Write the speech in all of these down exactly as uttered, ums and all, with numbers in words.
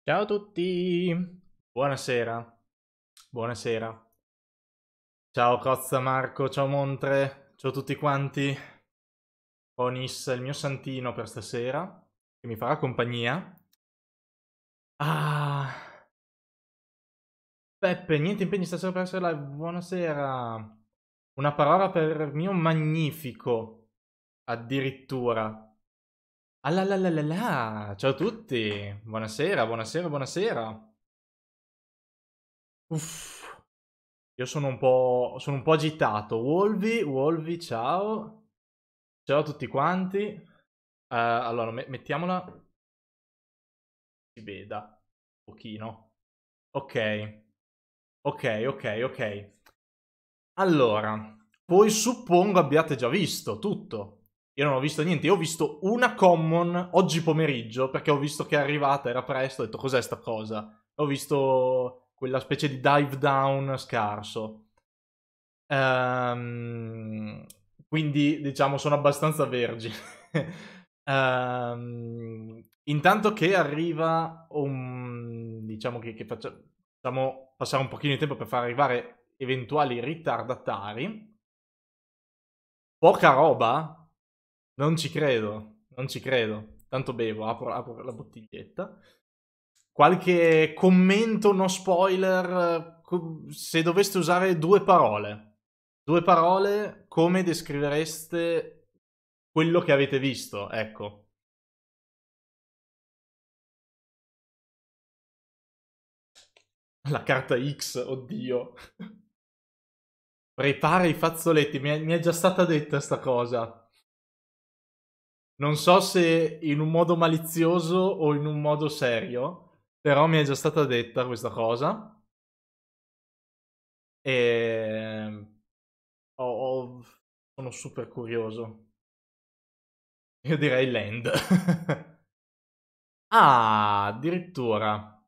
Ciao a tutti, buonasera, buonasera. Ciao Cozza, Marco, ciao Montre, ciao a tutti quanti. Onis, il mio santino per stasera, che mi farà compagnia. Ah, Peppe, niente impegni stasera per essere live, buonasera. Una parola per il mio magnifico, addirittura. Ah la la la la la, ciao a tutti, buonasera, buonasera, buonasera. Uff. Io sono un po', sono un po' agitato. Wolvi, Wolvi, ciao. Ciao a tutti quanti. Eh, allora, me- mettiamola. Si veda un pochino. Ok, ok, ok, ok. Allora, voi suppongo abbiate già visto tutto. Io non ho visto niente. Io ho visto una common oggi pomeriggio perché ho visto che è arrivata, era presto. Ho detto cos'è sta cosa? Ho visto quella specie di dive down scarso. Ehm, quindi diciamo sono abbastanza vergine. Ehm, intanto che arriva un diciamo che, che faccia- facciamo passare un pochino di tempo per far arrivare eventuali ritardatari. Poca roba? Non ci credo, non ci credo. Tanto bevo, apro, apro la bottiglietta. Qualche commento no spoiler, co- se doveste usare due parole. Due parole, come descrivereste quello che avete visto? Ecco. La carta X, oddio. Prepara i fazzoletti, mi è, mi è già stata detta sta cosa. Non so se in un modo malizioso o in un modo serio, però mi è già stata detta questa cosa. E... ho- ho- sono super curioso. Io direi land. Ah, addirittura.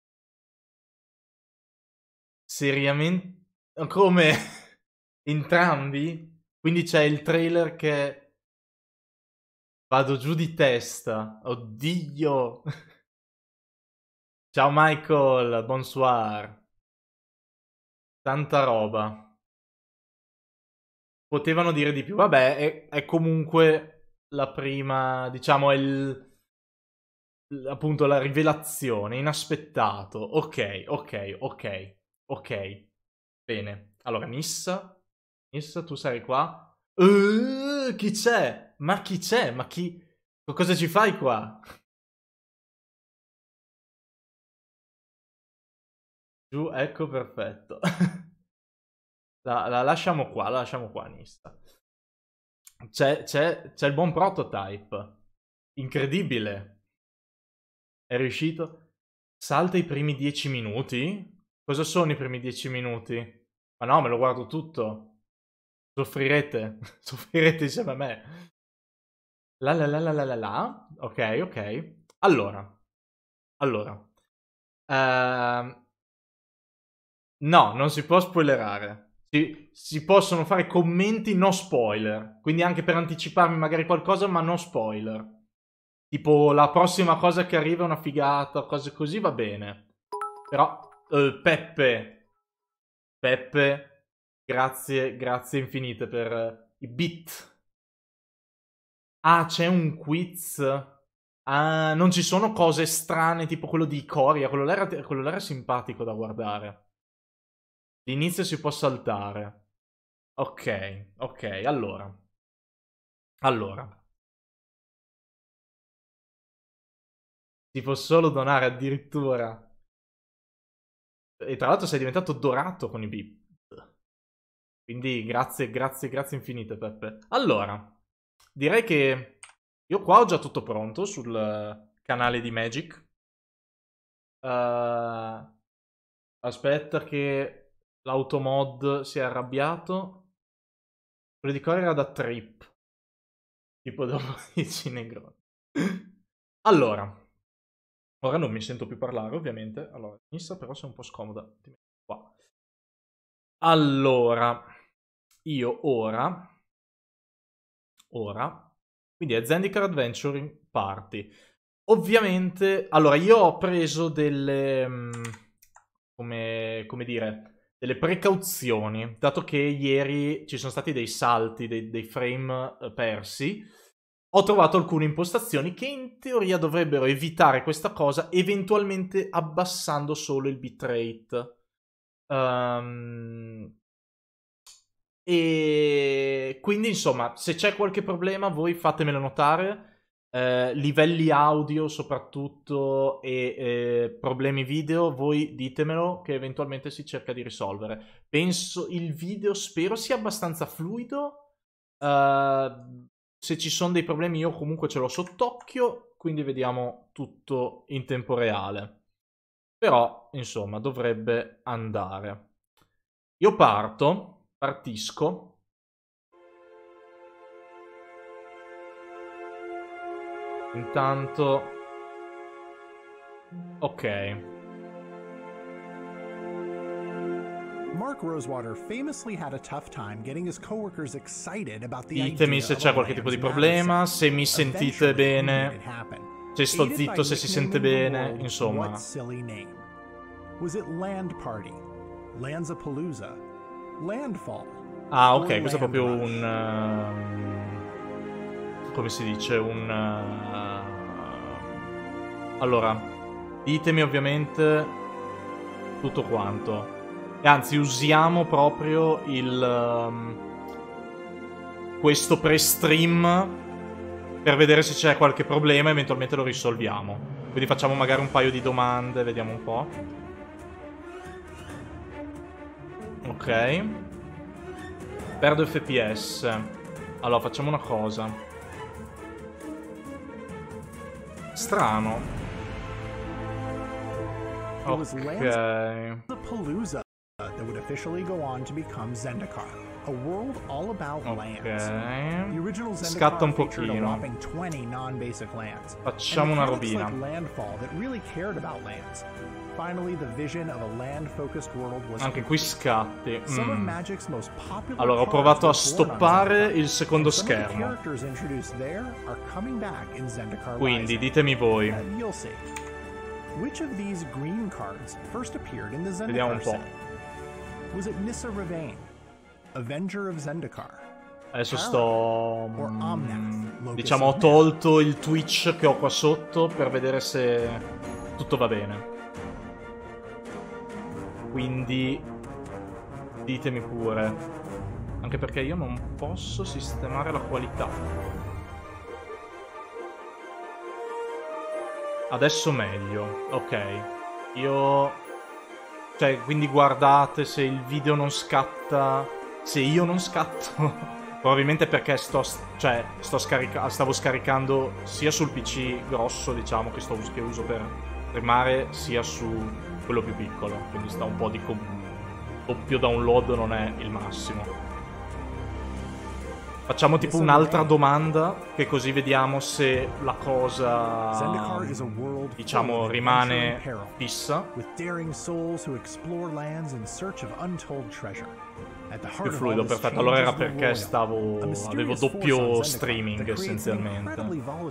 Seriamente? Come? Entrambi? Quindi c'è il trailer che vado giù di testa. Oddio. Ciao Michael, bonsoir. Tanta roba. Potevano dire di più. Vabbè, è, è comunque la prima, diciamo, è il, appunto la rivelazione, inaspettato. Ok, ok, ok, ok. Bene. Allora, Nissa, Nissa, tu sei qua? Uh, chi c'è? Ma chi c'è? Ma chi... Cosa ci fai qua? Giù, ecco, perfetto. La, la lasciamo qua, la lasciamo qua, Nissa. C'è, c'è, c'è il buon prototype. Incredibile. È riuscito? Salta i primi dieci minuti? Cosa sono i primi dieci minuti? Ma no, me lo guardo tutto. Soffrirete. Soffrirete insieme a me. La la la la la la la. Ok, ok. Allora, allora. Ehm, no, non si può spoilerare. Si, si possono fare commenti no spoiler. Quindi anche per anticiparmi magari qualcosa, ma no spoiler. Tipo la prossima cosa che arriva è una figata, cose così va bene. Però, eh, Peppe, Peppe, grazie, grazie infinite per eh, i bit. Ah, c'è un quiz. Ah, non ci sono cose strane tipo quello di Coria. Quello là era, quello là era simpatico da guardare. L'inizio si può saltare. Ok, ok, allora. Allora. Si può solo donare addirittura. E tra l'altro sei diventato dorato con i bip. Quindi grazie, grazie, grazie infinite, Peppe. Allora, direi che io qua ho già tutto pronto sul eh, canale di Magic. Uh, aspetta che l'automod si è arrabbiato. Quello di Core era da trip. Tipo dopo dieci negroni. Allora, ora non mi sento più parlare, ovviamente. Allora, Nissa però sei un po' scomoda. Ti metto qua. Allora, io ora ora. Quindi è Zendikar Adventure Party. ovviamente, allora io ho preso delle, mh, come, come dire, delle precauzioni, dato che ieri ci sono stati dei salti, dei, dei frame eh, persi. Ho trovato alcune impostazioni che in teoria dovrebbero evitare questa cosa, eventualmente abbassando solo il bitrate. Um, e quindi, insomma, se c'è qualche problema, voi fatemelo notare. Eh, livelli audio, soprattutto, e eh, problemi video, voi ditemelo che eventualmente si cerca di risolvere. Penso il video, spero sia abbastanza fluido. Uh, se ci sono dei problemi io comunque ce l'ho sott'occhio, quindi vediamo tutto in tempo reale. Però, insomma, dovrebbe andare. Io parto, partisco. Intanto... Ok. Mark Rosewater famously had a tough time getting his coworkers excited about the Ditemi se c'è qualche tipo di problema, se mi sentite bene, se sto zitto, se si sente bene, insomma. Was it Land Party, Lanzapalooza, Landfall? Ah, ok, questo è proprio un... Uh, come si dice? Un... Uh, allora, ditemi ovviamente tutto quanto. E anzi, usiamo proprio il... Um, questo pre-stream per vedere se c'è qualche problema, eventualmente lo risolviamo. Quindi facciamo magari un paio di domande, vediamo un po'. Ok. Perdo F P S. Allora, facciamo una cosa. Strano. Ok. That would officially go on to become Zendikar, a world all about okay. lands. The original Scatta un Zendikar featured a pochino. whopping twenty non-basic lands. Facciamo una robina. Like Landfall that really cared about lands. Finally, the vision of a land-focused world was Anche qui scatti. Some of Mm. Magic's most popular Allora, ho provato a stoppare il secondo Some of the schermo. characters introduced there are coming back in Zendikar Quindi Rising. ditemi voi. Uh, you'll see. Which of these green cards first appeared in the Vediamo un Zendikar po'. set? Was it Nissa Ravain, Avenger of Zendikar? Adesso sto... Or Omnath, Locus Diciamo, ho of tolto il Twitch che ho qua sotto per vedere se tutto va bene. Quindi ditemi pure. Anche perché io non posso sistemare la qualità. Adesso meglio. Ok. Io... Cioè, quindi guardate se il video non scatta... Se io non scatto... Probabilmente perché sto... Cioè, sto scarica stavo scaricando sia sul P C grosso, diciamo, che, sto che uso per streamare, sia su quello più piccolo. Quindi sta un po' di... doppio download non è il massimo. Facciamo tipo un'altra domanda, che così vediamo se la cosa, diciamo, rimane fissa. Più fluido, perfetto. Allora era perché stavo... avevo doppio streaming essenzialmente.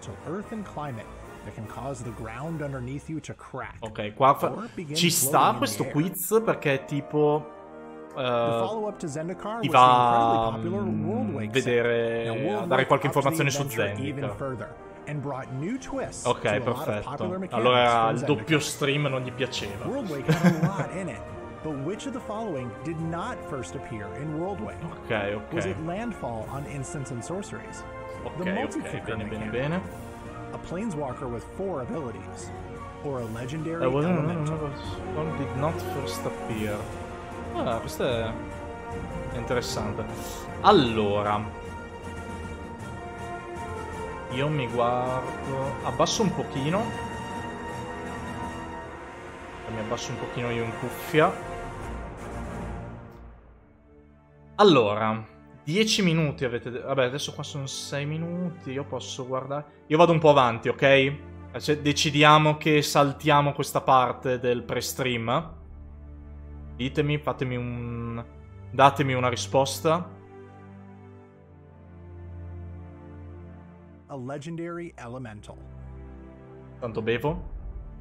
Ok, qua fa... ci sta questo quiz perché è tipo... Uh, ti va a vedere, a dare qualche informazione su Zendikar. Ok, perfetto. Allora il doppio stream non gli piaceva. But which of the following did not first appear in Worldway? Ok, ok. Was it Landfall on Instants and Sorceries? Ok, ok, bene, bene, bene. A Planeswalker with four abilities? Or a Legendary uh, well, Elemental? No, no, no, one did not first appear. Ah, questo è interessante. Allora, io mi guardo... Abbasso un pochino. Mi abbasso un pochino io in cuffia. Allora, dieci minuti avete... Vabbè, adesso qua sono sei minuti, io posso guardare... Io vado un po' avanti, ok? Cioè, decidiamo che saltiamo questa parte del pre-stream. Ditemi, fatemi un... datemi una risposta. A Legendary Elemental. Tanto bevo.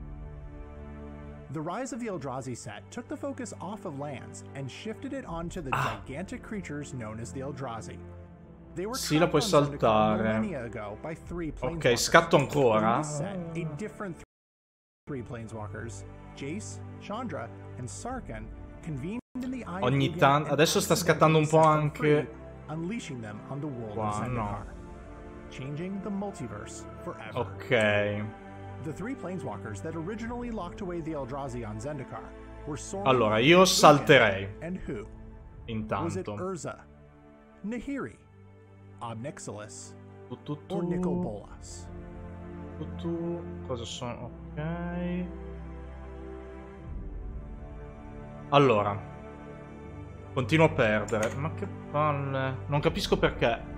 The Rise of the Eldrazi set took the focus off of lands and shifted it onto the Ah. gigantic creatures known as the Eldrazi. They were Sì, la puoi trapped on Zendikar saltare. millennia ago by three Ok, planeswalkers. scatto In ancora. this set, a different th- three planeswalkers, Jace, Chandra, and Sarkhan, convened in the Eye of Ogni Ugin tanto- and adesso sta scattando un po' accidentally set them anche- free, unleashing them on the world Qua, of Zendikar, no. changing the multiverse forever. Ok. The three planeswalkers that originally locked away the Eldrazi on Zendikar were Sorin, Allora, io salterei. and who? Was it Intanto. Urza, Nahiri, Obnixilis, Tu, tu, or tu, Nicol Bolas? tu, tu. Cosa sono? Ok. Allora. Continuo a perdere. Ma che palle. Non capisco perché.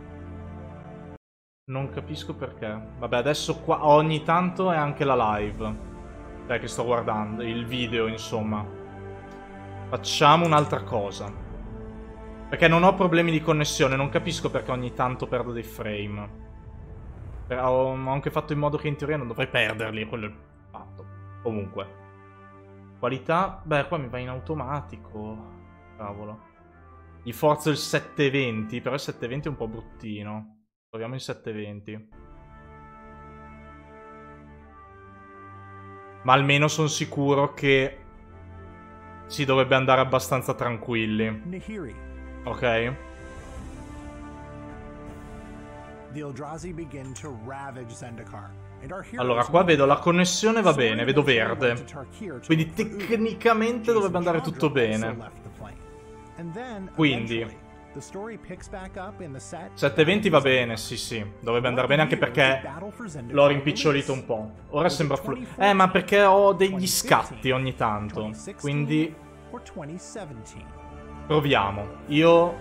Non capisco perché. Vabbè, adesso qua ogni tanto è anche la live. Cioè, che sto guardando. Il video, insomma. Facciamo un'altra cosa. Perché non ho problemi di connessione. Non capisco perché ogni tanto perdo dei frame. Però ho anche fatto in modo che in teoria non dovrei perderli. Quello è il fatto. Comunque. Qualità. Beh, qua mi va in automatico. Cavolo. Gli forzo il settecentoventi. Però il settecentoventi è un po' bruttino. Proviamo il settecentoventi. Ma almeno sono sicuro che si dovrebbe andare abbastanza tranquilli. Nahiri. Ok? The Eldrazi begin to ravage Zendikar. And our heroes Allora, qua vedo la connessione va Sorin bene, vedo eventually went verde. to Tarkir to Quindi look for Ugin. tecnicamente Jace dovrebbe and andare Chandra tutto also bene. left the plane. And then, Quindi eventually, the story picks back up in the set settecentoventi va bene, sì sì. Dovrebbe andare bene anche perché l'ho rimpicciolito un po'. Ora sembra flu... Eh, ma perché ho degli scatti ogni tanto. Quindi or twenty seventeen. proviamo. Io...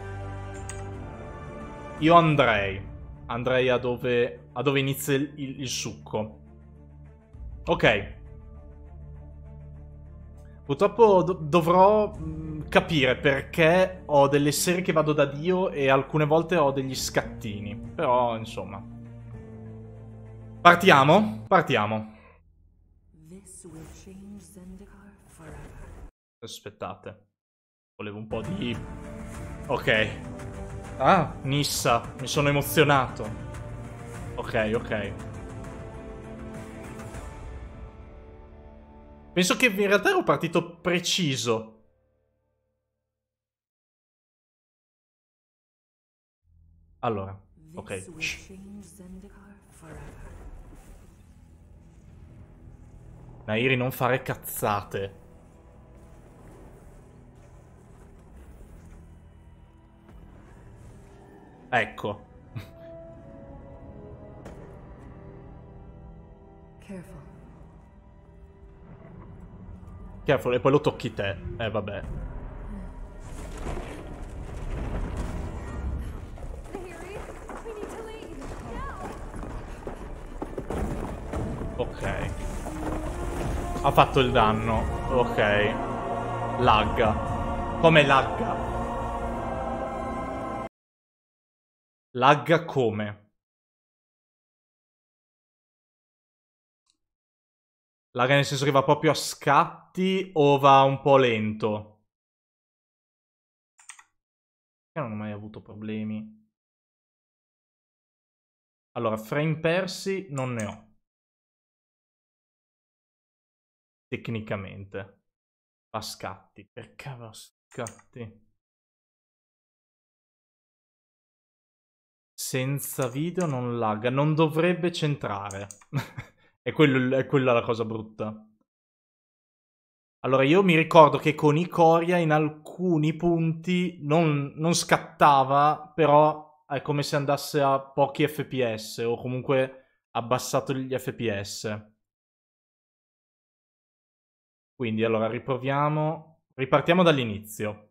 Io andrei. Andrei a dove... A dove inizia il, il, il succo. Ok. Purtroppo do- dovrò mh, capire perché ho delle serie che vado da Dio e alcune volte ho degli scattini. Però, insomma. Partiamo? Partiamo. This will change Zendikar forever. Aspettate. Volevo un po' di... Ok. Ah, Nissa. Mi sono emozionato. Ok, ok. Penso che in realtà ero partito preciso. Allora, ok. This will Shh. change Zendikar forever. Nairi, non fare cazzate. Ecco. Careful. Careful, e poi lo tocchi te. Eh, vabbè. Nahiri, we need to leave. No! Ok. Ha fatto il danno. Ok. Lagga. Come lagga? Lagga come? Lagga nel senso che va proprio a scatti o va un po' lento? Io non ho mai avuto problemi. Allora, frame persi non ne ho. Tecnicamente. A scatti. Perché va a scatti? Senza video non lagga. Non dovrebbe centrare. È, quello, è quella la cosa brutta. Allora, io mi ricordo che con Ikoria in alcuni punti non, non scattava, però è come se andasse a pochi F P S o comunque abbassato gli F P S. Quindi, allora, riproviamo. Ripartiamo dall'inizio.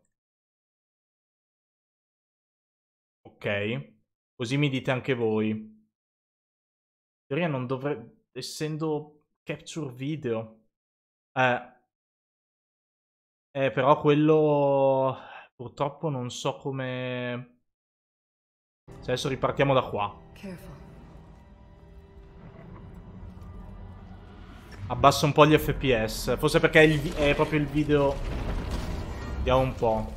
Ok. Così mi dite anche voi. In teoria non dovrebbe... Essendo capture video. Eh... Eh, però quello... Purtroppo non so come... Adesso ripartiamo da qua. Careful. Abbassa un po' gli F P S. Forse perché è, il, è proprio il video. Vediamo un po'.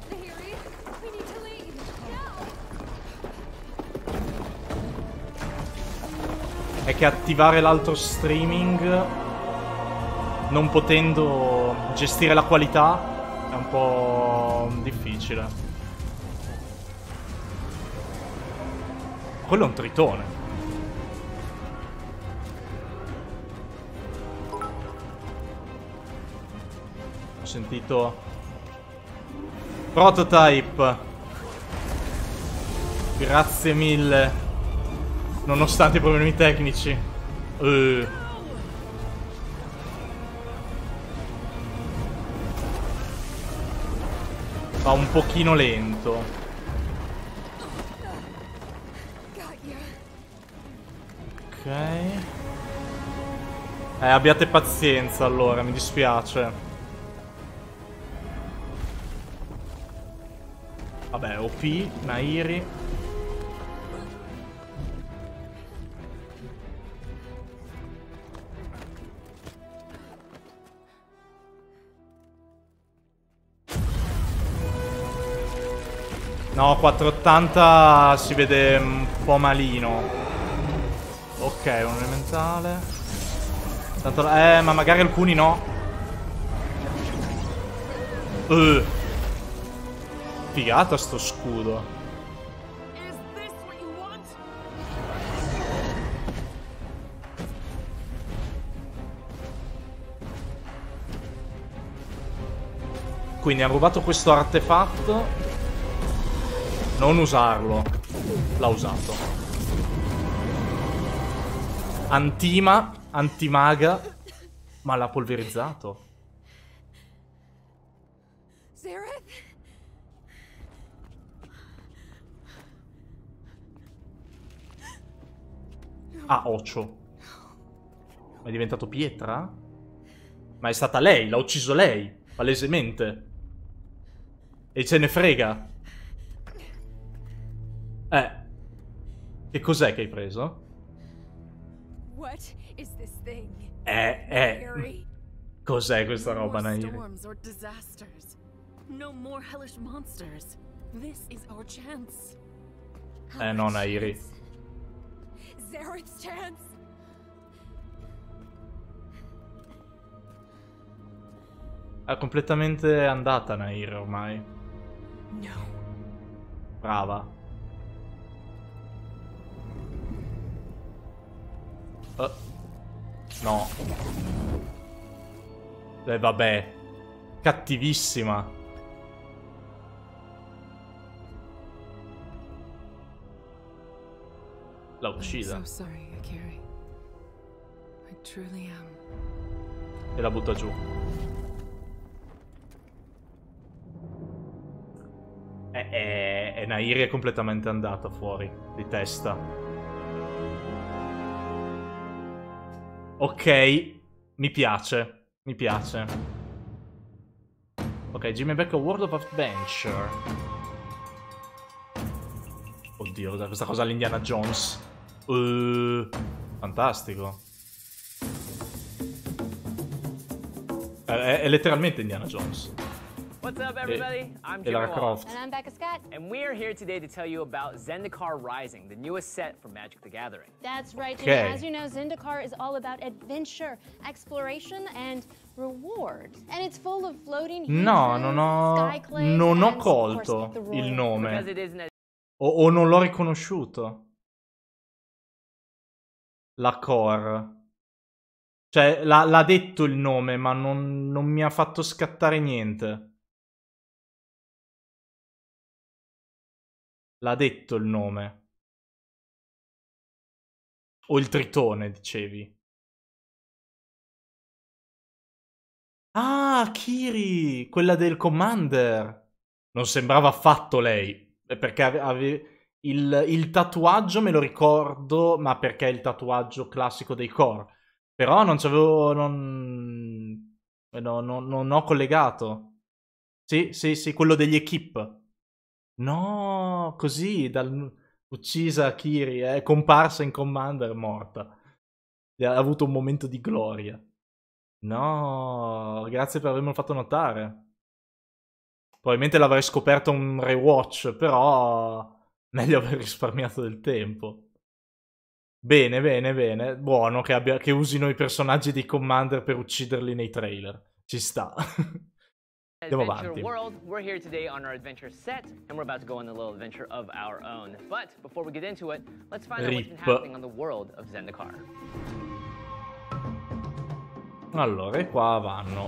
È che attivare l'altro streaming, non potendo gestire la qualità, è un po' difficile. Quello è un tritone. Ho sentito Prototype. Grazie mille. Nonostante i problemi tecnici. uh. Va un pochino lento. Ok. Eh, abbiate pazienza allora, mi dispiace. Vabbè, O P, Nairi. No, quattrocentottanta si vede un po' malino. Ok, un elementale. Tanto, eh, ma magari alcuni no. Uh. Figata sto scudo. Quindi ha rubato questo artefatto. Non usarlo. L'ha usato. Antima. Antimaga. Ma l'ha polverizzato. Zareth? Ah, Ocho. Ma è diventato pietra? Ma è stata lei, l'ha ucciso lei, palesemente. E ce ne frega. Eh. Che cos'è che hai preso? What is this thing? Eh, eh. Harry? Cos'è questa roba, No more Nairi? storms or disasters. No more hellish monsters. This is our chance. Eh no, Nairi. Zareth's chance? È completamente andata, Nairi, ormai. No. Brava. Uh. No. Eh, vabbè. Cattivissima. La uccide. I'm so sorry, Akiri. I truly am. E la butta giù. E, e, e Nairi è completamente andata fuori di testa. Ok, mi piace. Mi piace. Ok, Jimmy Beck World of Adventure. Oddio, da questa cosa all'Indiana Jones. Uh, fantastico. È, è, è letteralmente Indiana Jones. What's up, everybody? I'm E Lara Jim Wall, Croft. And I'm Becca Scott. and we're here today to tell you about Zendikar Rising, the newest set from Magic the Gathering. That's right, Jimmy. Okay. As you know, Zendikar is all about adventure, exploration, and reward. And it's full of floating No, huge non rooms, ho, sky clays, non ho and, of course, colto the il royal- Because nome. it is an O, o non l'ho riconosciuto. La core. Cioè, l'ha l'ha detto il nome, ma non, non mi ha fatto scattare niente. L'ha detto il nome. O il tritone, dicevi. Ah, Kiri! Quella del Commander. Non sembrava affatto lei. È perché ave- ave- il, il tatuaggio me lo ricordo, ma perché è il tatuaggio classico dei core. Però non c'avevo... Non... eh, no, no, non ho collegato. Sì, sì, sì, quello degli equip. No, così, dal... uccisa Kiri, è comparsa in Commander, morta. Ha avuto un momento di gloria. No, grazie per avermelo fatto notare. Probabilmente l'avrei scoperto un rewatch, però meglio aver risparmiato del tempo. Bene, bene, bene. Buono che, abbia, che usino i personaggi di Commander per ucciderli nei trailer. Ci sta. Andiamo avanti. World, we're here today on our adventure set, and we're about to go on a little adventure of our own. But before we get into it, let's find out what's been happening on the world of Zendikar. Allora, e qua vanno.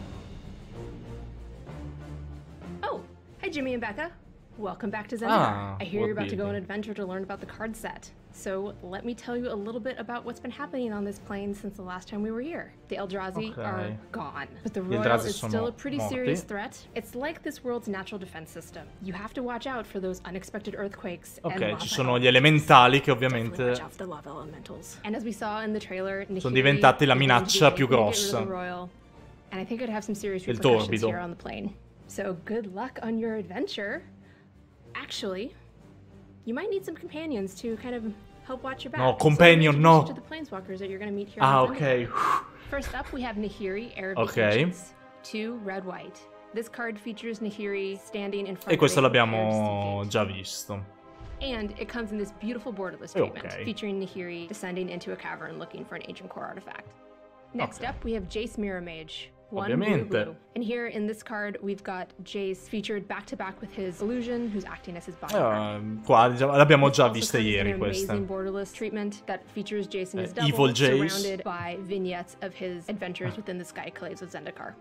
Oh, hi Jimmy and Becca. Welcome back to Zendikar. Ah, I hear you're about to go on building. an adventure to learn about the card set. So let me tell you a little bit about what's been happening on this plane since the last time we were here. The Eldrazi Okay. are gone, but the Gli Royal Eldrazi is sono still a pretty morti. serious threat. It's like this world's natural defense system. You have to watch out for those unexpected earthquakes and Ok, lava ci sono gli elementals. elementali che Definitely ovviamente watch out for the lava elementals. And as we saw in the trailer, sono Nahiri diventati la is going to be minaccia più making it rid of the grossa. Royal, and I think it could have some serious Il repercussions torbido. here on the plane. So good luck on your adventure. Actually, you might need some companions to kind of help watch your back. No, companion, so no. To the planeswalkers that you're going to meet here Ah, on ok. Zendikar. First up, we have Nahiri, Heir of the Ok. Ancients. Two, red, white. This card features Nahiri standing in front E questo of a prepared l'abbiamo sea gate. già visto. And it comes in this beautiful borderless Okay. treatment, featuring Nahiri descending into a cavern looking for an ancient core artifact. Next Okay. up, we have Jace Mirror Mage. One Ovviamente. blue, blue. And here in this card, we've got Jace featured back to back with his illusion, who's acting as his bodyguard. Eh, qua diciamo, l'abbiamo This già also viste comes in ieri an queste. amazing borderless treatment that features Jace and his Eh, double, Evil Jace. surrounded by vignettes of his adventures within the Skyclaves of Zendikar.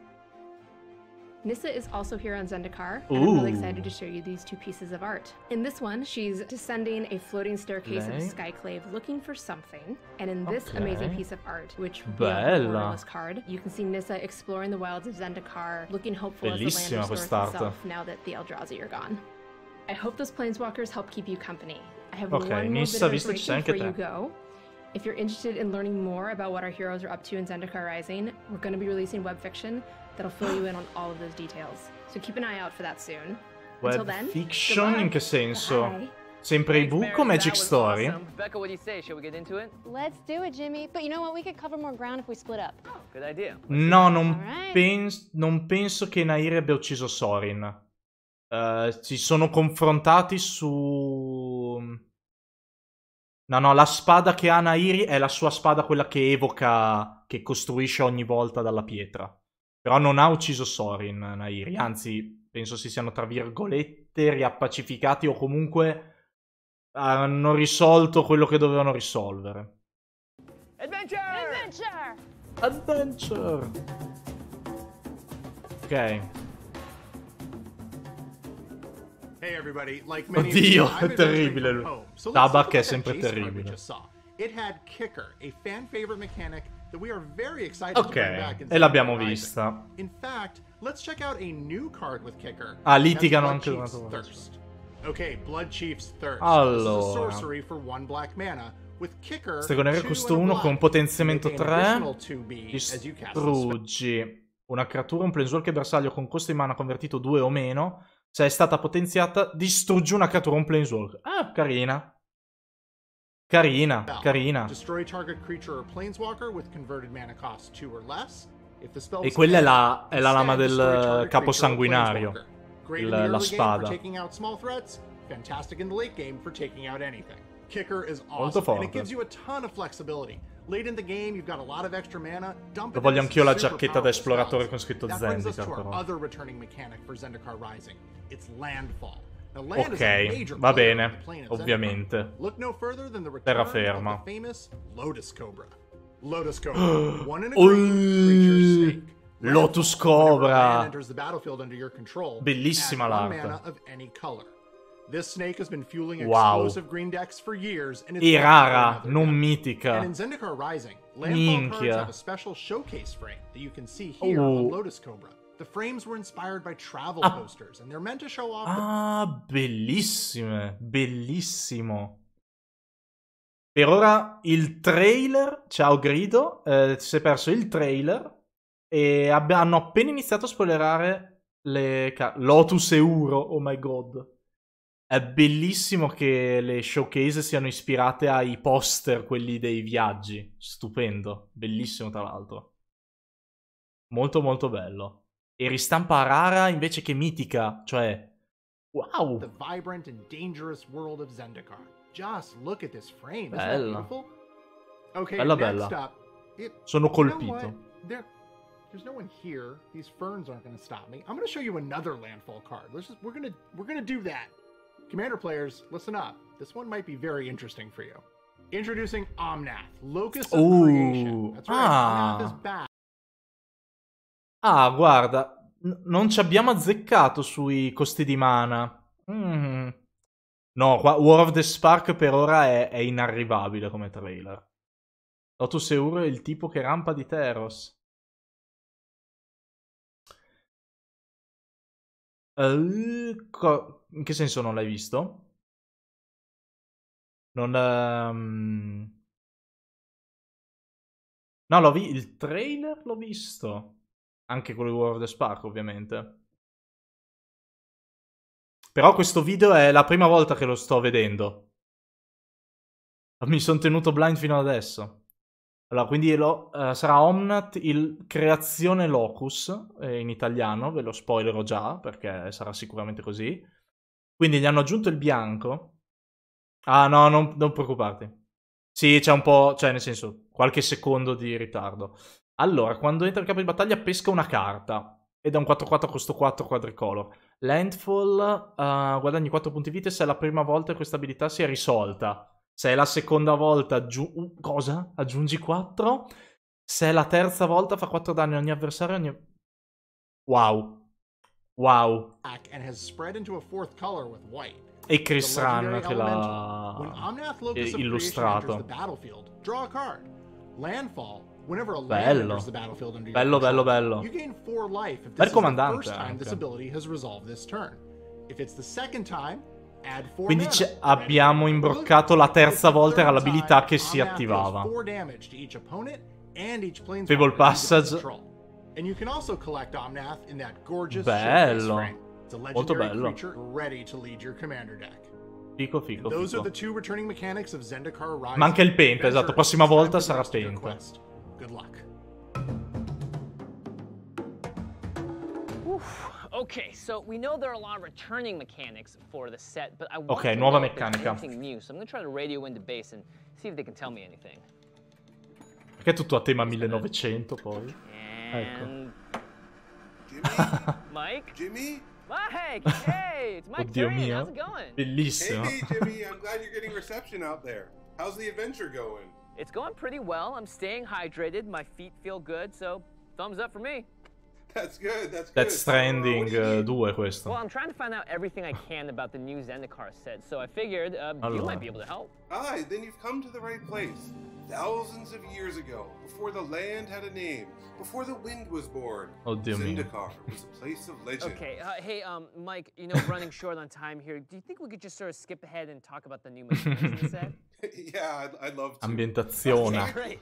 Nissa is also here on Zendikar, and I'm really Ooh. excited to show you these two pieces of art. In this one, she's descending a floating staircase of Lei. the Skyclave looking for something, and in this Okay. amazing piece of art, which we have Bella. the borderless card, you can see Nissa exploring the wilds of Zendikar, looking hopeful as the Bellissima land restores quest'arte. itself now that the Eldrazi are gone. I hope those planeswalkers help keep you company. I have Ok, one more Nissa, bit of visto che ci sei information anche before you te. go. If you're interested in learning more about what our heroes are up to in Zendikar Rising, we're going to be releasing web fiction that'll fill you in on all of those details. So keep an eye out for that soon. Until Web then, fiction? goodbye. In che senso? Bye. Sempre Thanks, ebook o Mary, Magic that was Story? awesome. Becca, what do you say? Shall we get into it? Let's do it, Jimmy. But you know what? We could cover more ground if we split up. Oh, good idea. No, non, Alright. pens- non penso che Nahiri abbia ucciso Sorin. Eh, si sono confrontati su... No, no, la spada che ha Nahiri è la sua spada, quella che evoca, che costruisce ogni volta dalla pietra. Però non ha ucciso Sorin, Nahiri. Anzi, penso si siano, tra virgolette, riappacificati o comunque hanno risolto quello che dovevano risolvere. Adventure! Adventure! Adventure! Ok. Hey everybody, like many of you, Oddio, I'm è adventuring terribile. from home. So let's Tabak look è at that sempre Jace card we terribile. just saw. It had Kicker, a fan favorite mechanic that we are very excited to Ok, bring back in e l'abbiamo Zendikar Rising. vista. In fact, let's check out a new card with Kicker. Ah, That's litigano Blood anche Chief's durante la Thirst. Okay, Blood Chief's Thirst. Allora. This is a sorcery for one black mana. With Kicker, Stregonero two costo and a uno black. con potenziamento Make an tre. additional two B as you cast the spell. Distruggi una creatura, un planeswalker bersaglio con costo di mana convertito due o meno. Se è stata potenziata, distruggi una creatura, un planeswalker. Ah, carina. Carina, Spell. carina. Destroy target creature or planeswalker with converted mana cost two or less. If the spell E is quella è dead, la, è la instead lama destroy del target capo creature or sanguinario. planeswalker. Great Il- in the la early game spada. for taking out small threats, fantastic in the late game for taking out anything. Kicker is Molto awesome, and it forte. gives you a ton of flexibility. Late in the game, you've got a lot of extra mana. Dump Lo it voglio into anch'io la super giacchetta da powerful esploratore spells. con scritto That brings us Zendikar, to our però. other returning mechanic for Zendikar Rising. It's Landfall. Now, land is a Ok, major va player bene, on the plane of Zendikar. ovviamente. Look no further than the return Terraferma. of the famous Lotus Cobra. Lotus Cobra, one in a green creature snake. Lotus Landfall. Whenever a Cobra. land enters the battlefield under your control, Bellissima add one l'arte. mana of any color. This snake has been fueling Wow. explosive green decks for years, and it's E back rara, for another non deck. mitica. And in Zendikar Rising, landfall cards Minchia. have a special showcase frame that you can see here Oh. on Lotus Cobra. The frames were inspired by travel Ah. posters, and they're meant to show off the Ah, bellissime, bellissimo. Per ora il trailer, ciao Grido, eh, ti sei perso il trailer e abbi- hanno appena iniziato a spoilerare le ca- Lotus e Uro, oh my god. È bellissimo che le showcase siano ispirate ai poster, quelli dei viaggi. Stupendo, bellissimo tra l'altro. Molto molto bello. E ristampa rara invece che mitica, cioè... Wow! The vibrant and dangerous world of Zendikar. Just look at this frame. Isn't that Bella. beautiful? Okay, Bella next bella. up. It, Sono you know colpito. what? There, there's no one here. These ferns aren't going to stop me. I'm going to show you another landfall card. Let's just we're going to we're going to do that. Commander players, listen up. This one might be very interesting for you. Introducing Omnath, Locus of Ooh. Creation. That's right. Ah. Omnath is back. Ah, guarda, n- non ci abbiamo azzeccato sui costi di mana. Mm. No, qua War of the Spark per ora è, è inarrivabile come trailer. Lotus Euro è il tipo che rampa di Teros. Uh, co- in che senso non l'hai visto? Non... ehm, No, l'ho vi- il trailer l'ho visto. Anche quello di War of the Spark, ovviamente. Però questo video è la prima volta che lo sto vedendo. Mi sono tenuto blind fino adesso. Allora, quindi lo, eh, sarà Omnath, il Creazione Locus, eh, in italiano, ve lo spoilerò già, perché sarà sicuramente così. Quindi gli hanno aggiunto il bianco. Ah, no, non, non preoccuparti. Sì, c'è un po', cioè nel senso, qualche secondo di ritardo. Allora, quando entra in campo di battaglia pesca una carta. Ed è un quattro quattro costo quattro quadricolor. Landfall, uh, guadagni quattro punti vita se è la prima volta che questa abilità si è risolta. Se è la seconda volta, aggiu- uh, cosa? Aggiungi quattro. Se è la terza volta, fa quattro danni a ogni avversario. Ogni... Wow. Wow. And has spread into a fourth color with white. E Chris The Run legendary che elemental. When l'ha Omnath Locus eh, of illustrato. Creation enters the battlefield, draw a card. Landfall. Whenever a land Bello. enters the battlefield under your Bello, bello, control, bello. you gain four life if Bel this is the comandante first time anche. this ability has resolved this turn. If it's the second time, add four Quindi mana. c'è- abbiamo imbroccato la terza volta era l'abilità che si attivava. four damage to each opponent and each Fable planeswalker Passage. you control. And you can also collect Omnath in that gorgeous Bello. showcase frame. It's a Molto legendary bello. creature ready to lead your commander deck. Fico, fico, Those are fico. the two returning mechanics of Zendikar Rising. Manca il Penta, esatto. Adventure, Prossima it's time volta for the sarà rest of your Penta. quest. Good luck. Okay, so we know there are a lot of returning mechanics for the set, but I want Ok, to nuova know if there's meccanica. anything new, so I'm going to try to radio into base and see if they can tell me anything. Perché è tutto a tema millenovecento poi? Ecco. And Jimmy? Mike? Jimmy? Mike! Hey, it's Mike Oddio Turian. mio. How's it going? Bellissimo. Hey, Jimmy, I'm glad you're getting reception out there. How's the adventure going? It's going pretty well. I'm staying hydrated. My feet feel good, so thumbs up for me. That's good, that's good. Death So, uh, Stranding what do you need? uh, due questo. Well, I'm trying to find out everything I can about the new Zendikar set, so I figured uh, you Allora. might be able to help. Ah, then you've come to the right place. Thousands of years ago, before the land had a name, before the wind was born, Oddio mio. Zendikar was a place of legend. Okay, uh, hey, um, Mike, you know, running short on time here. Do you think we could just sort of skip ahead and talk about the new mechanics in the set? Yeah, I'd, I'd love to. Ambientazione. Okay, great.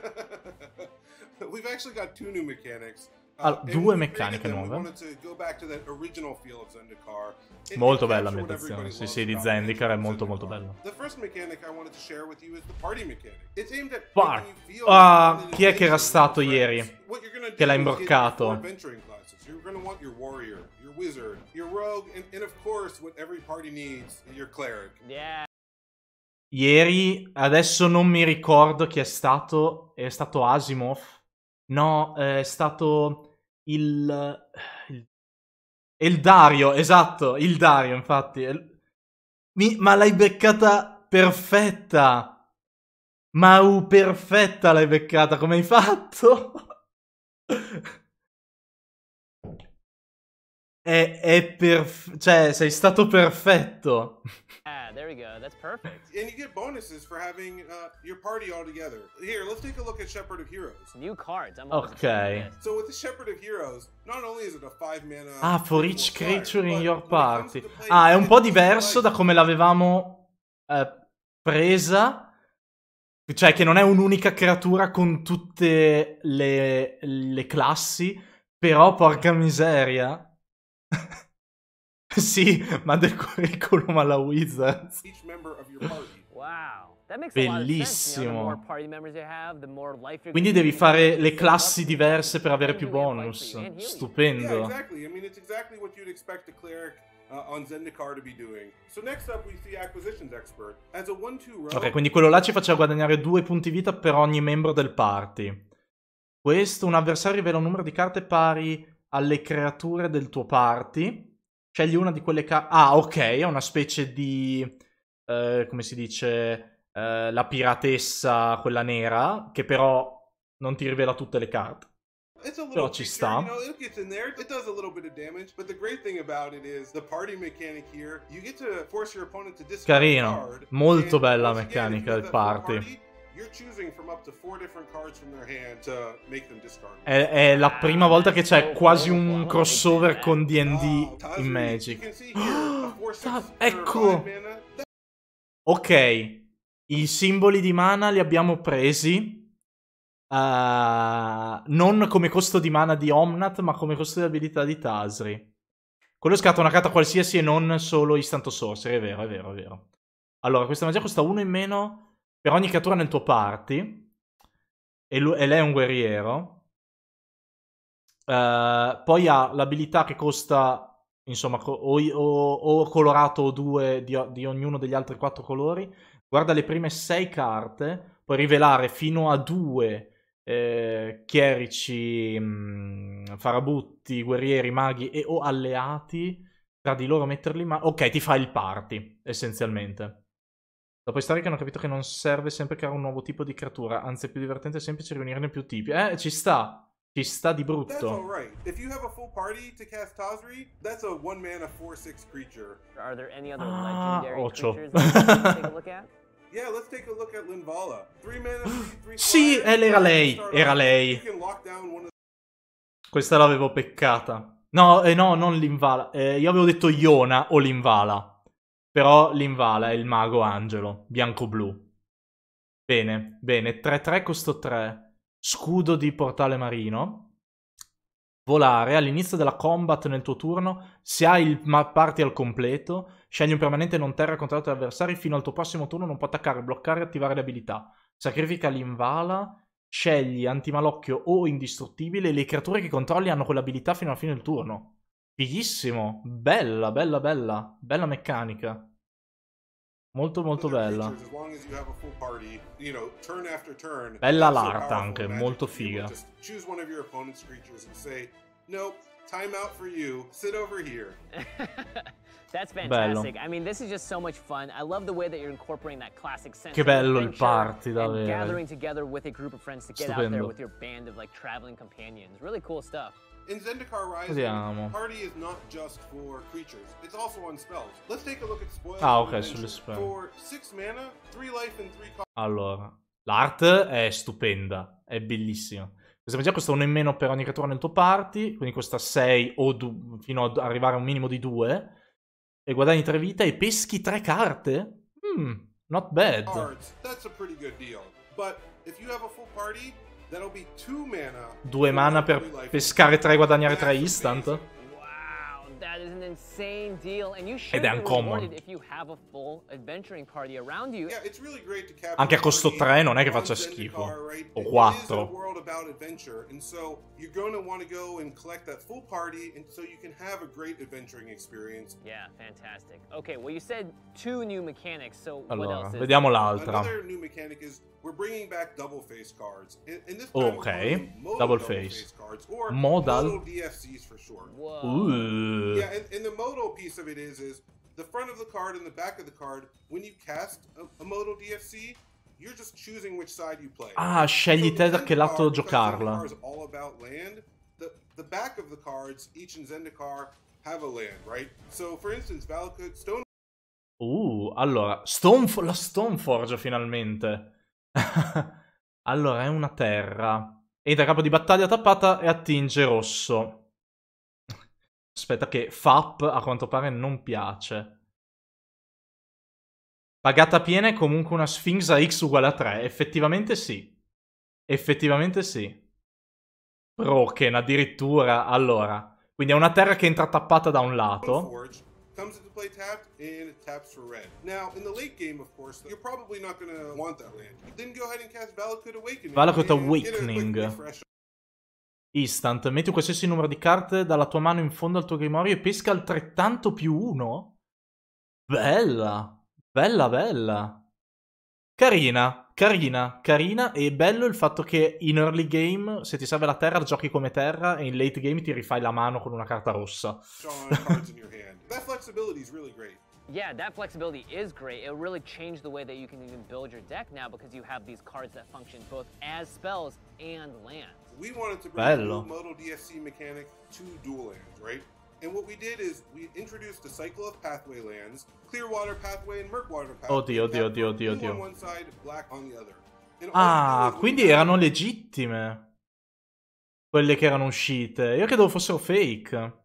We've actually got two new mechanics. Allora, and due when we meccaniche created them, we nuove. wanted to go back to that original feel of Zendikar. It- Molto it bella captured what l'ambientazione. everybody Sì, loves sì, di about Zendikar è Zendikar. molto molto bello. The first mechanic I wanted to share with you is the party mechanic. It's aimed at Par- making you feel Ah, like chi è che era an stato adventure with ieri? friends. What you're gonna Che do l'ha is get your imbroccato? four adventuring classes. You're gonna want your warrior, your wizard, your rogue, and, and of course, what every party needs, your cleric. Yeah. Ieri, adesso non mi ricordo chi è stato. È stato Asimov? No, è stato il... il... il Dario, esatto, il Dario, infatti. Mi... Ma l'hai beccata perfetta! Ma uh, perfetta l'hai beccata, come hai fatto? è, è perfetto, cioè sei stato perfetto. Ah, there we go. That's perfect. And you get bonuses for having uh, your party all together. Here, let's take a look at Shepherd of Heroes. New cards. I'm always Ok. excited for this. So with the Shepherd of Heroes, not only is it a five mana... Ah, for four each flyer, creature in but your when it comes party. to play Ah, è un po' it's diverso da like- come l'avevamo eh, presa. Cioè, che non è un'unica creatura con tutte le, le classi. Però, porca miseria. Sì, ma del curriculum alla Wizards. each member of your party. Wow. Bellissimo. Quindi devi fare le classi diverse per avere più bonus. Stupendo. Yeah, exactly. I mean, it's exactly what you'd expect a cleric uh, on Zendikar to be doing. So next up we see Acquisitions Expert. As a one two row... Ok, quindi quello là ci faceva guadagnare due punti vita per ogni membro del party. Questo, un avversario rivela un numero di carte pari alle creature del tuo party. Scegli una di quelle carte... Ah, ok, è una specie di... Uh, come si dice... Uh, la piratessa, quella nera, che però non ti rivela tutte le carte. Però ci sta. Carino, molto bella la meccanica del party. È, è la prima volta che c'è quasi un crossover con D and D in Magic. Oh, ecco! Ok. I simboli di mana li abbiamo presi, uh, non come costo di mana di Omnath, ma come costo di abilità di Tazri. Quello scatta una carta qualsiasi e non solo Instant Sorcery, è vero, è vero, è vero. Allora, questa magia costa uno in meno per ogni creatura nel tuo party, e, lui, e lei è un guerriero. Uh, poi ha l'abilità che costa, insomma, o, o, o colorato o due di, di ognuno degli altri quattro colori. Guarda le prime sei carte, puoi rivelare fino a due eh, chierici, mh, farabutti, guerrieri, maghi e o alleati, tra di loro metterli in mano. Ok, ti fa il party, essenzialmente. Dopo storie che hanno capito che non serve sempre creare un nuovo tipo di creatura, anzi è più divertente e semplice riunirne più tipi. Eh, ci sta. Ci sta di brutto. That's all right. If you have a full party to cast Tazri, that's a one mana four six creature. Are there any other ah, legendary ocho. creatures that we take a look at? Yeah, let's take a look at Linvala. Three mana, three, three sì, era lei, era lei. Of... Questa l'avevo peccata. No, eh, no, non Linvala. Eh, io avevo detto Iona o Linvala. Però Linvala è il mago angelo, bianco-blu. Bene, bene. tre tre costo tre. Scudo di portale marino. Volare. All'inizio della combat nel tuo turno, se hai il party al completo, scegli un permanente non terra controllato dagli avversari. Fino al tuo prossimo turno non può attaccare, bloccare e attivare le abilità. Sacrifica l'Invala. Scegli antimalocchio o indistruttibile. Le creature che controlli hanno quell'abilità fino alla fine del turno. Fighissimo. Bella, bella, bella. Bella meccanica. Molto molto bella. Bella l'art anche, molto figa. That's fantastic. Bello. I mean, this is just so much fun. I love the way that you're incorporating that classic sense che bello il party, davvero. Gathering together with a group of friends to get out there with your band of like traveling companions. Really cool stuff. In Zendikar Rising, Vediamo. party is not just for creatures, it's also on spells. Let's take a look at Spoils Ah, of ok, sulle spell. For six mana, three life and three cost. Allora, l'art è stupenda, è bellissima. Questa magia costa uno in meno per ogni creatura nel tuo party, quindi costa sei o du- fino ad arrivare a un minimo di due. E guadagni tre vita e peschi tre carte? Hmm, not bad. Cards, that's a pretty good deal. But if you have a full party, that'll be two mana. Due mana per pescare tre e guadagnare tre instant? That is an insane deal, and you Ed should è be uncommon. rewarded if you have a full adventuring party around you. Yeah, it's really great to capture Anche a costo party tre non è che on faccia Zendikar, schifo. right? O It is a quattro. world about adventure, and so you're going to want to go and collect that full party, and so you can have a great adventuring experience. Yeah, fantastic. Okay, well you said two new mechanics, so what Allora, else is vediamo l'altra. Another new mechanic is we're bringing back double face cards. And, and this time we're Ok, calling them modal double double face. face cards, or Modal? modal D F Cs for short. Whoa. Uh. Yeah, and, and the modal piece of it is is the front of the card and the back of the card. When you cast a, a modal D F C, you're just choosing which side you play. Ah, scegli te da che lato Zendikar, giocarla. because Zendikar is all about land. The the back of the cards, each in Zendikar, have a land, right? So, for instance, Valakut Stone. Uh, allora, Stonef- la Stoneforge finalmente. Allora, è una terra. Entra a capo di battaglia tappata e attinge rosso. Aspetta che F A P a quanto pare non piace. Pagata piena è comunque una Sphinx a X uguale a tre. Effettivamente sì. Effettivamente sì. Broken addirittura. Allora, quindi è una terra che entra tappata da un lato. comes into play tapped, and it taps for red. Now, in the late game, of course, you're probably not going to want that land. Then go ahead and cast Valakut Awakening. Valakut and get a quick Awakening. refresh. Instant. Metti un qualsiasi numero di carte dalla tua mano in fondo al tuo grimorio e pesca altrettanto più uno? Bella. Bella, bella. Carina, carina, carina. E bello il fatto che in early game, se ti serve la terra, giochi come terra, e in late game ti rifai la mano con una carta rossa. That flexibility is really great. Yeah, that flexibility is great. It'll really change the way that you can even build your deck now because you have these cards that function both as spells and lands. We wanted to bring Bello. the modal D F C mechanic to dual lands, right? And what we did is we introduced a cycle of pathway lands, Clearwater Pathway and Murkwater Pathway. Oddio, oddio, oddio, oddio, oddio. On one side, black on the other. And Ah, all we do is quindi we- erano legittime quelle che erano uscite. Io credevo fossero fake.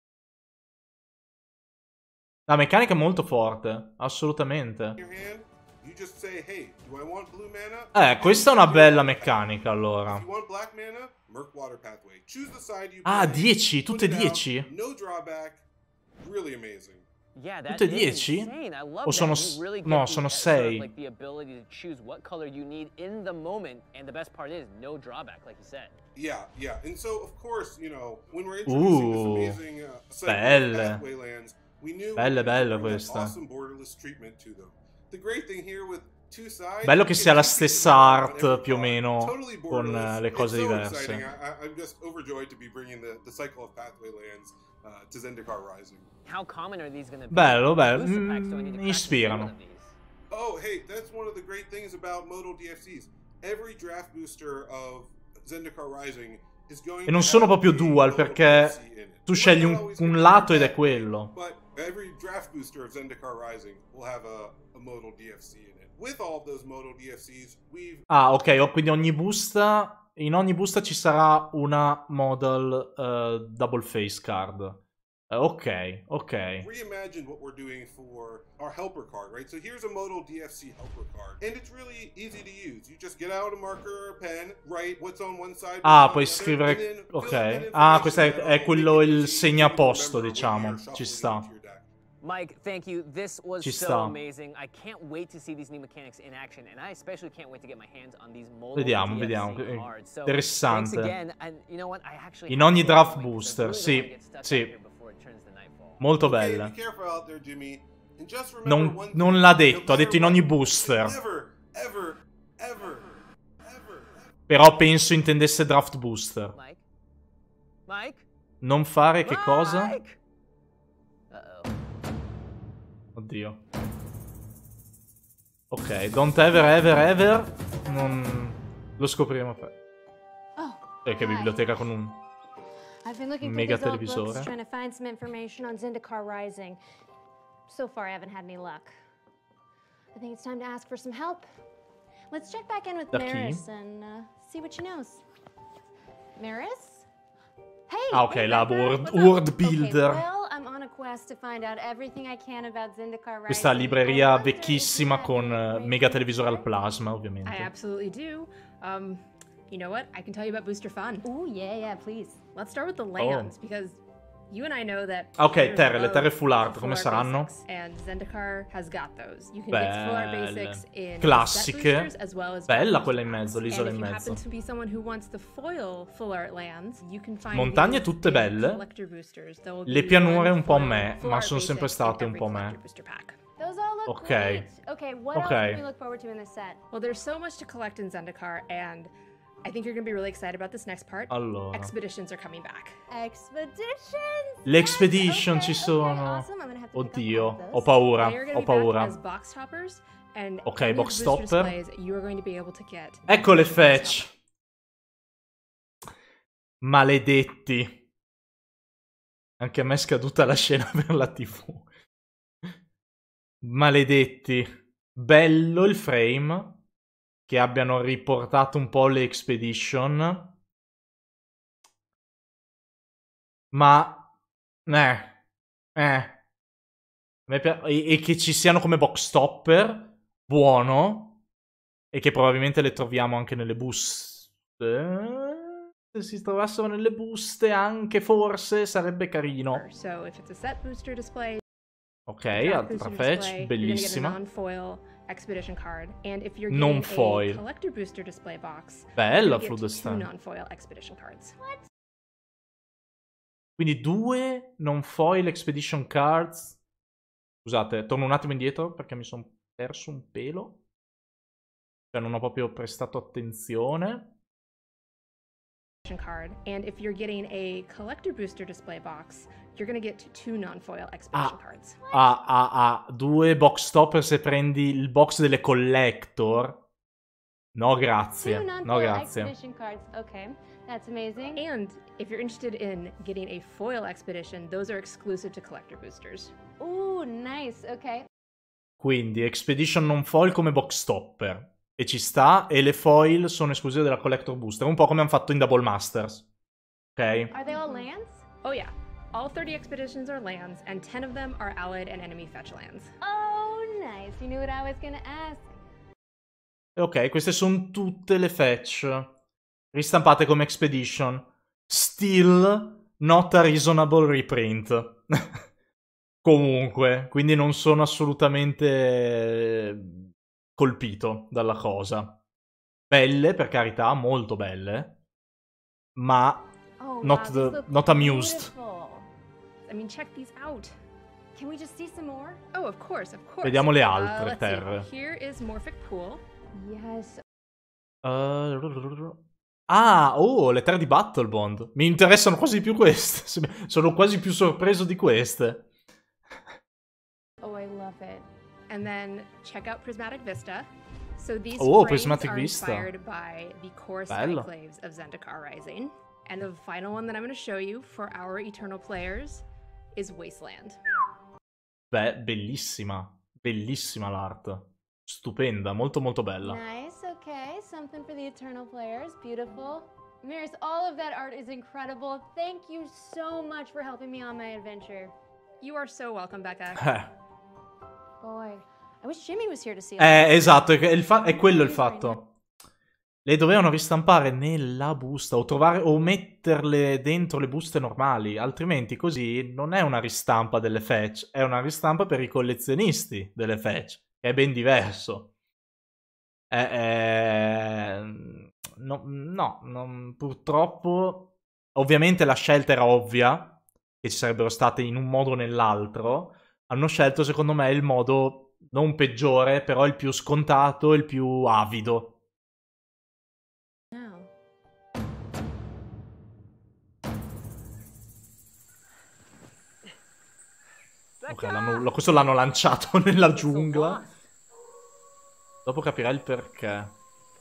La meccanica è molto forte, assolutamente. your hand, you just say, hey, do I want blue mana? Eh, questa è una bella meccanica, If allora. you want black mana, Murkwater Pathway. Choose the side you Ah, play, dieci, put tutte it out, dieci? No drawback. Really amazing. Yeah, that Tutte is dieci? insane. I love O sono that. s- You really get no, the, sono uh, sort of sei. like the ability to choose what color you need in the moment, and the best part is no drawback, like you said. Yeah, yeah. And so, of course, you know, when we're introducing Uh, this amazing uh, cycle of belle. pathway lands, we knew Belle, we needed to belle bring that queste. awesome borderless treatment to them. The great thing here with two sides, Bello you che can sia la choose different stessa colors on art, every più o card. meno, Totally con eh, borderless. le cose It's so diverse. exciting. I, I, I'm just overjoyed to be bringing the, the cycle of pathway lands uh, to Zendikar Rising. How common are these going to be? Bello, bello. Booster packs, do I need to Mm, crack one ispirano. of these? Oh, hey, that's one of the great things about modal D F Cs. Every draft booster of Zendikar Rising is going E non to sono have proprio a dual, modal perché D F C in it. tu Might scegli not un, always un get lato ed that è quello. But every draft booster of Zendikar Rising will have a, a modal D F C in it. With all of those modal D F Cs, we've Ah, ok, oh, quindi ogni busta, in ogni busta ci sarà una modal eh, double face card. Eh, ok, ok. reimagined what we're doing for our helper card, right? So here's a modal D F C helper card, and it's really easy to use. You just get out a marker or a pen, write what's on one side. Ah, what's on puoi the other, scrivere... and then fill Ok. that Ah, questo è, information è out quello, and make it il easy for you to segnaposto, remember when diciamo. you're Ci shuffling sta. into your deck. Mike, thank you. This was Ci so sta. amazing. I can't wait to see these new mechanics in action, and I especially can't wait to get my hands on these modal Vediamo, D F C vediamo. cards. So, Interessante. thanks again, and you know what? I actually In have ogni to get draft going, 'cause I booster, really sì, don't wanna get stuck sì. out here before it turns to nightfall. Molto Okay, belle. be careful out there, Jimmy. And just remember Non, one non thing. l'ha No detto, ha detto in ogni matter what, booster. Ever, ever, ever, ever. Però penso intendesse draft booster. Mike? Mike? Non fare che cosa? Mike? Uh-oh. Oddio. Ok, don't ever, ever, ever. Non... Lo scopriremo poi. Oh, Eh, che hi. biblioteca con un... I've been looking Mega through these old televisore. books, trying to find some information on Zendikar Rising. So far, I haven't had any luck. I think it's time to ask for some help. Let's check back in with Da chi? Maris and uh, see what she knows. Maris? Hey! Ah, ok, hey, la Becker, world, what's up? world Okay, builder. well, I'm on a quest to find out everything I can about Zendikar Rising. Questa I libreria wonder if you vecchissima have con any eh, information mega to televisore al share? plasma, I ovviamente. absolutely do. Um, you know what? I can tell you about Booster Fun. Ooh, yeah, yeah, please. Let's start with the lands because you and I know that. Ok, players terre, le love terre full art, full come art saranno? basics, and Zendikar has got those. You can get full art Belle. basics in Classiche. set boosters as well as Bella draft quella in booster mezzo, packs. l'isola And in if you mezzo. happen to be someone who wants the foil full art lands, you can find Montagne these tutte in belle. collector boosters. There will Le be pianure one un po' foil me, full ma art sono sempre basic in state un every po' me. collector booster pack. Those all look Ok. great. Okay, what Ok. else can we look forward to in this set? Well, there's so much to collect in Zendikar, and I think you're going to be really excited about this next part. Allora. Expeditions are coming back. Expeditions! Le expedition Yes, ci okay, sono. okay, awesome. I'm gonna have to pick up Oddio, all of those. ho paura, They're going ho to be back paura. as box toppers, and Ok, any of the box booster topper. displays you are going to be able to get. Ecco le fetch. Maledetti. Anche a me è scaduta la scena per la tivù. Maledetti. Bello il frame. Che abbiano riportato un po' le expedition. Ma... Eh. Eh. Me pi- E, e che ci siano come box topper. Buono. E che probabilmente le troviamo anche nelle buste. Se si trovassero nelle buste anche forse sarebbe carino. So if it's a set booster display, Ok, Draft altra booster fetch, display, bellissima. You're gonna get a non-foil expedition card, and if you're Non getting foil. a collector booster display box, Bella you're gonna get two Floodestan. non-foil expedition cards. Quindi due non foil expedition cards. Scusate, torno un attimo indietro perché mi sono perso un pelo. Cioè non ho proprio prestato attenzione. Card, and if you're getting a collector booster display box, you're gonna get two non-foil expedition Ah, cards. ah, ah, ah, due box topper se prendi il box delle collector. No, grazie. Two No, non-foil grazie. expedition cards. Okay, that's amazing. And if you're interested in getting a foil expedition, those are exclusive to collector boosters. Ooh, nice. Okay. Quindi expedition non foil come box topper. E ci sta, e le foil sono esclusive della collector booster. Un po' come hanno fatto in Double Masters. Ok? Are they all lands? Oh yeah, all thirty expeditions are lands, and ten of them are allied and enemy fetch lands. Oh, nice. You knew what I was gonna ask. Ok, queste sono tutte le fetch ristampate come expedition. Still not a reasonable reprint. Comunque, quindi non sono assolutamente colpito dalla cosa. Belle, per carità, molto belle, ma Oh, not, wow, the, these look not amused. beautiful. I mean, check these out. Can we just see some more? Oh, of course, of course. Vediamo le Uh, altre let's terre. see. Here is Morphic Pool. Yes. Uh, ah, oh, le terre di Battlebond. Mi interessano quasi più queste. Sono quasi più sorpreso di queste. Oh, I love it. And then check out Prismatic Vista. So these Oh, frames Prismatic are Vista. inspired by the chorus Bello. enclaves of Zendikar Rising. And the final one that I'm going to show you for our Eternal players is Wasteland. Beh, bellissima. Bellissima l'art. Stupenda, molto molto bella. Nice. Okay. Something for the Eternal players. Beautiful. Maris, all of that art is incredible. Thank you so much for helping me on my adventure. You are so welcome, Becca. Eh. Boy, I wish Jimmy was here to see. Eh, esatto, è, il fa- è quello il fatto. Le dovevano ristampare nella busta o trovare o metterle dentro le buste normali, altrimenti così non è una ristampa delle fetch, è una ristampa per i collezionisti delle fetch, che è ben diverso. Eh, eh, no, no non, purtroppo, ovviamente la scelta era ovvia, che ci sarebbero state in un modo o nell'altro. Hanno scelto, secondo me, il modo non peggiore, però il più scontato, il più avido. No. Ok, l'hanno- questo l'hanno lanciato nella giungla. Dopo capirai il perché.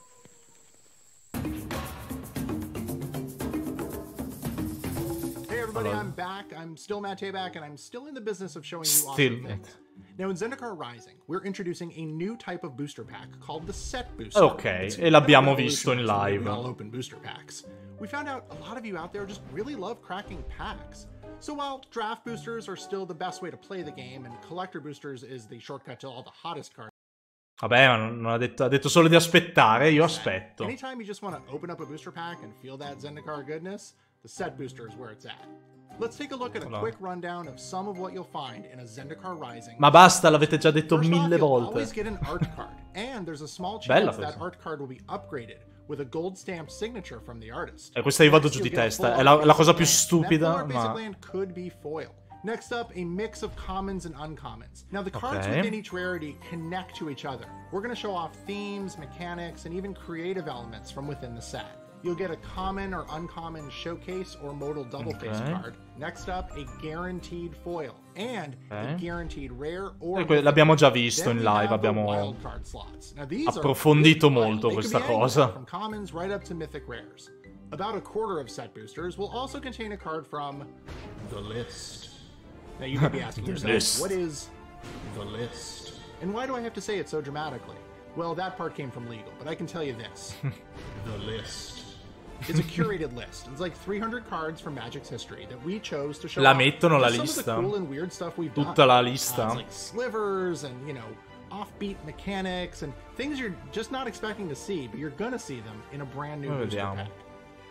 Hey everybody, Hello. I'm back. I'm still Matt Tabak, and I'm still in the business of showing you Still awesome things. Now in Zendikar Rising, we're introducing a new type of booster pack called the Set Booster. Ok, It's e l'abbiamo kind of visto in revolutionary, live. so we all open booster packs. We found out a lot of you out there just really love cracking packs. So while draft boosters are still the best way to play the game, and collector boosters is the shortcut to all the hottest cards, Vabbè, ma non ha detto, ha detto solo di aspettare, io aspetto. anytime you just want to open up a booster pack and feel that Zendikar goodness, the Set Booster is where it's at. Let's take a look at a Allora. quick rundown of some of what you'll find in a Zendikar Rising. Ma basta, l'avete già detto First off, mille you'll volte. always get an art card, and there's a small Bella chance that questa. art card will be upgraded with a gold stamped signature from the artist. E questa io vado Next, giù di you'll get a testa, full è la, art la cosa basic più land. stupida, That full art basic ma... land could be foil. Next up, a mix of commons and uncommons. Now, the cards Okay. within each rarity connect to each other. We're going to show off themes, mechanics, and even creative elements from within the set. You'll get a common or uncommon showcase or modal double face Okay. card. Next up, a guaranteed foil and a Okay. guaranteed rare or E que- l'abbiamo già visto Then in we live, have the abbiamo wild card slots. Now, these are approfondito really molto wild. They questa could be anywhere cosa. from commons right up to mythic rares. About a quarter of set boosters will also contain a card from the list. Now you may be asking The yourself, list. what is the list? And why do I have to say it so dramatically? Well, that part came from legal, but I can tell you this. The list is a curated list. It's like three hundred cards from Magic's history that we chose to show La off. mettono la Just some lista? of the cool and weird stuff we've Tutta done. la Uh, lista? it's like slivers and, you know, offbeat mechanics and things you're just not expecting to see, but you're gonna see them in a brand new Noi booster vediamo. pack.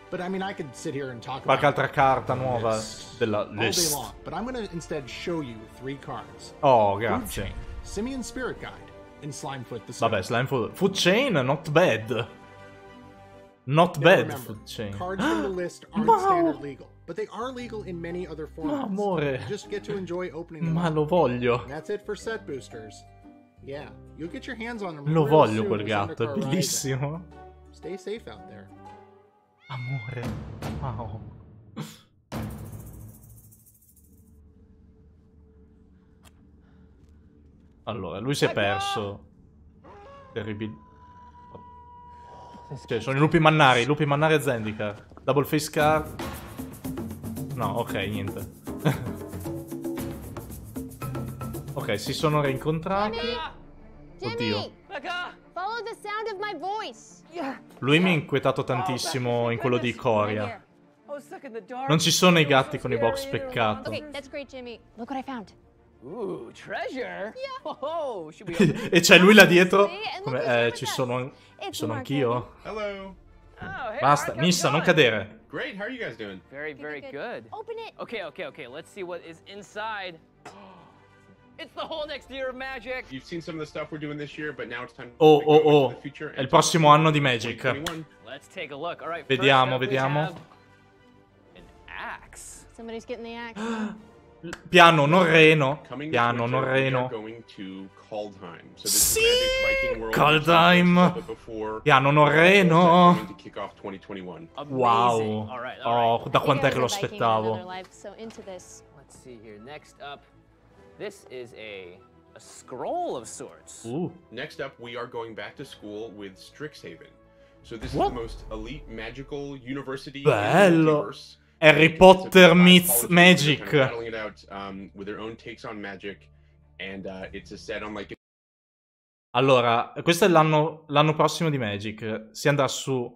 But I mean, I could sit here and talk Qualche about altra carta nuova this della all day list. long. But I'm going to instead show you three cards. Oh, Food grazie. Chain, Simian Spirit Guide, and Slimefoot the Vabbè, Serpent. Slime Food. Food Chain, not bad. Not Now bad, remember, Food Chain. cards from the list aren't Wow. standard legal, but they are legal in many other formats. amore. You just get to enjoy opening them Ma up. lo voglio. And that's it for set boosters. Yeah, you'll get your hands on them. Lo real voglio soon quel with gatto, è Zendikar Rising. bellissimo. Stay safe out there. Amore. Wow. Allora, lui si è perso. Terribile. Cioè, sono i lupi mannari, i lupi mannari e Zendikar. Double face card. No, ok, niente. Ok, si sono rincontrati. Oddio. Jimmy! Follow the sound of my voice. Lui mi ha inquietato tantissimo in quello di Coria. Non ci sono i gatti con i box, peccato. Okay, that's great, Jimmy. Look what I found. Ooh, treasure? Yeah. Oh, should we open E c'è lui là dietro. See? And Come, look who's eh, here ci with sono, us. ci It's sono Mark anch'io. Hello. Oh, hey, Basta, Mark, how's Nissa, it non going? cadere. Great. How are you guys doing? Very, very good. Open it. Okay, okay, okay. Let's see what is inside. It's the whole next year of Magic. You've seen some of the stuff we're doing this year, but now it's time to Oh, go oh, into oh. the future È il and prossimo anno di Magic. twenty twenty-one. Let's take a look. All right. Vediamo, first up, we vediamo. have An axe. Somebody's getting the axe. Piano, non reno. Coming this Piano, winter, non we are reno. going to Kaldheim. So this Sì! is Magic's Viking World. Kaldheim. But before, Piano, non reno. going to kick off twenty twenty-one. Amazing. Wow. All right, all right. Oh, da quant'è che lo He was a Viking in another aspettavo. life, so into this. Let's see here. Next up, this is a a scroll of sorts. Uh. Next up, we are going back to school with Strixhaven. So this What? is the most elite magical university Bello. in the multiverse. Harry It's a Potter five meets colleges Magic. that are kind of battling it out um, with their own takes on magic, and uh, it's a set on like. Allora, questo è l'anno l'anno prossimo di Magic. Si andrà su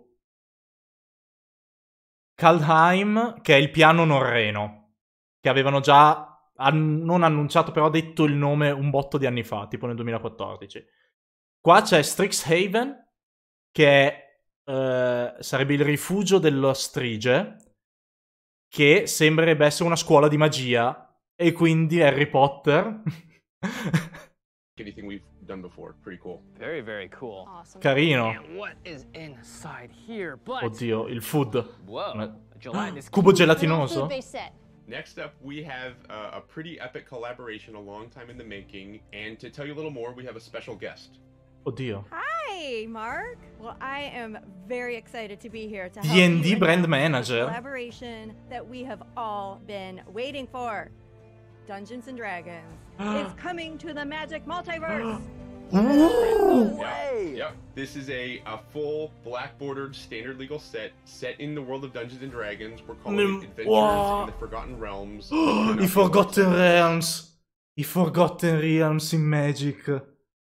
Kaldheim, che è il piano norreno, che avevano già an- non annunciato, però detto il nome un botto di anni fa, tipo nel duemilaquattordici. Qua c'è Strixhaven, che è, eh, sarebbe il rifugio dello Strige, che sembrerebbe essere una scuola di magia, e quindi Harry Potter. Anything we've done before, pretty cool. Very, very cool. Awesome. Carino. And what is inside here? But Oddio, il food. whoa, Una- a gelatinous Cubo cube. gelatinoso? Food-based set. Next up, we have uh, a pretty epic collaboration, a long time in the making, and to tell you a little more, we have a special guest. Oddio. Hi, Mark. Well, I am very excited to be here to D help and D you brand announce the manager. collaboration that we have all been waiting for. Dungeons and Dragons is coming to the Magic Multiverse. Ooh. Yep. Yep. This is a, a full black bordered standard legal set set in the world of Dungeons and Dragons. We're calling Mm, it Adventures wow. in the Forgotten Realms. but we're not I doing Forgotten websites. Realms. I Forgotten Realms in Magic.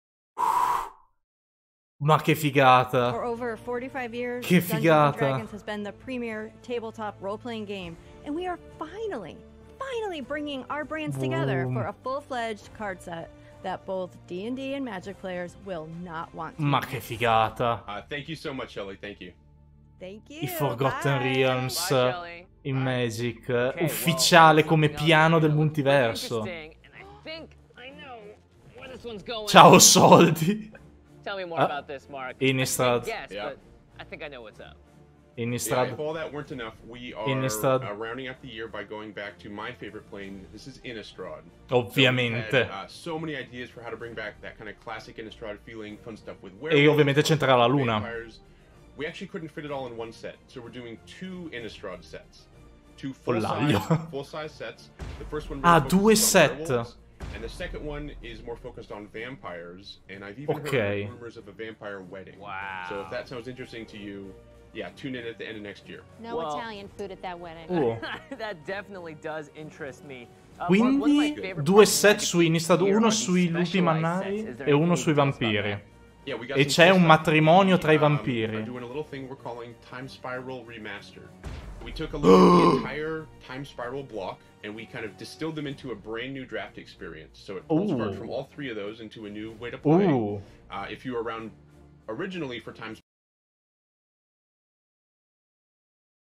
Ma che figata. For over forty-five years, Che Dungeons and figata. Dragons has been the premier tabletop role-playing game, and we are finally, finally bringing our brands together Boom. for a full-fledged card set that both D and D and Magic players will not want to Ma miss. che figata. Uh, thank you so much, Shelley. Thank you. Thank you. I Forgotten Bye. Realms Bye, Shelley. in Magic. Okay, Ufficiale well, come something piano else del that looks multiverso. interesting, and I think I know where this one's going. Ciao soldi. Tell me more Ah, about this, Mark. Innistrad. Yes, Yeah. but I think I know what's up. Yeah, Innistrad. if all that weren't enough, we are Innistrad. uh, rounding out the year by going back to my favorite plane. This is Innistrad. Ovviamente. So, we've had, uh, so many ideas for how to bring back that kind of classic Innistrad feeling, fun stuff with E werewolves, ovviamente fun c'entrerà la stuff with luna. vampires. We actually couldn't fit it all in one set, so we're doing two Innistrad sets. Two Pollaio. full-size full-size sets. The first one Ah, really due focuses on set. werewolves, and the second one is more focused on vampires, and I've even Okay. heard rumors of a vampire wedding. Wow. So if that sounds interesting to you, yeah, tune in at the end of next year. No Well- Italian food at that wedding. Oh. That definitely does interest me. Uh, Mark, one of my Quindi favorite due parts of set Magic su Innistrad, here uno are sui these lupi specialized mannari sets. Is there e uno anything sui you can tell us about vampiri. that? Yeah, we got E some c'è cool un stuff. matrimonio tra i Um, vampiri. We're doing a little thing we're calling Time Spiral Remastered. We took a look at the entire Time Spiral block and we kind of distilled them into a brand new draft experience. So it pulls Ooh. cards from all three of those into a new way to play. Uh. Uh, if you were around originally for Time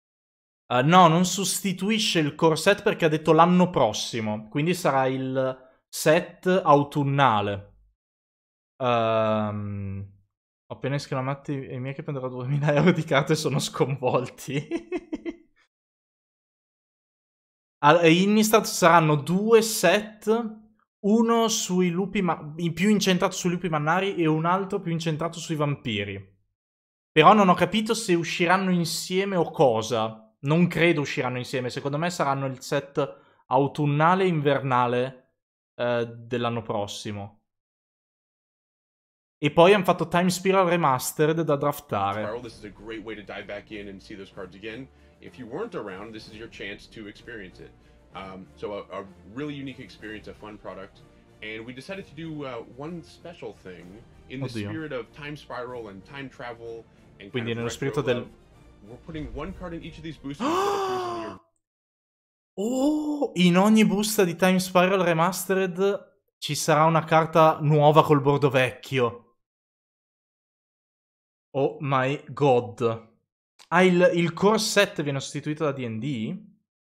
Uh, no, non sostituisce il core set perché ha detto l'anno prossimo. Quindi sarà il set autunnale. Um, ho appena esclamato i miei che prenderò duemila euro di carte sono sconvolti. Allora, in Innistrad saranno due set. Uno sui lupi ma- più incentrato sui lupi mannari e un altro più incentrato sui vampiri. Però non ho capito se usciranno insieme o cosa. Non credo usciranno insieme. Secondo me saranno il set autunnale e invernale eh, dell'anno prossimo. E poi hanno fatto Time Spiral Remastered da draftare. Spiral, this is a great way to dive back in and see those cards again. If you weren't around, this is your chance to experience it. Um, so a, a really unique experience, a fun product. And we decided to do uh, one special thing in the Oddio. spirit of Time Spiral and time travel. And Quindi kind of nello spirito retro del... love. We're putting one card in each of these boosters. that Oh, in ogni busta di Time Spiral Remastered ci sarà una carta nuova col bordo vecchio. Oh my god. Ah, il, il core set viene sostituito da D and D?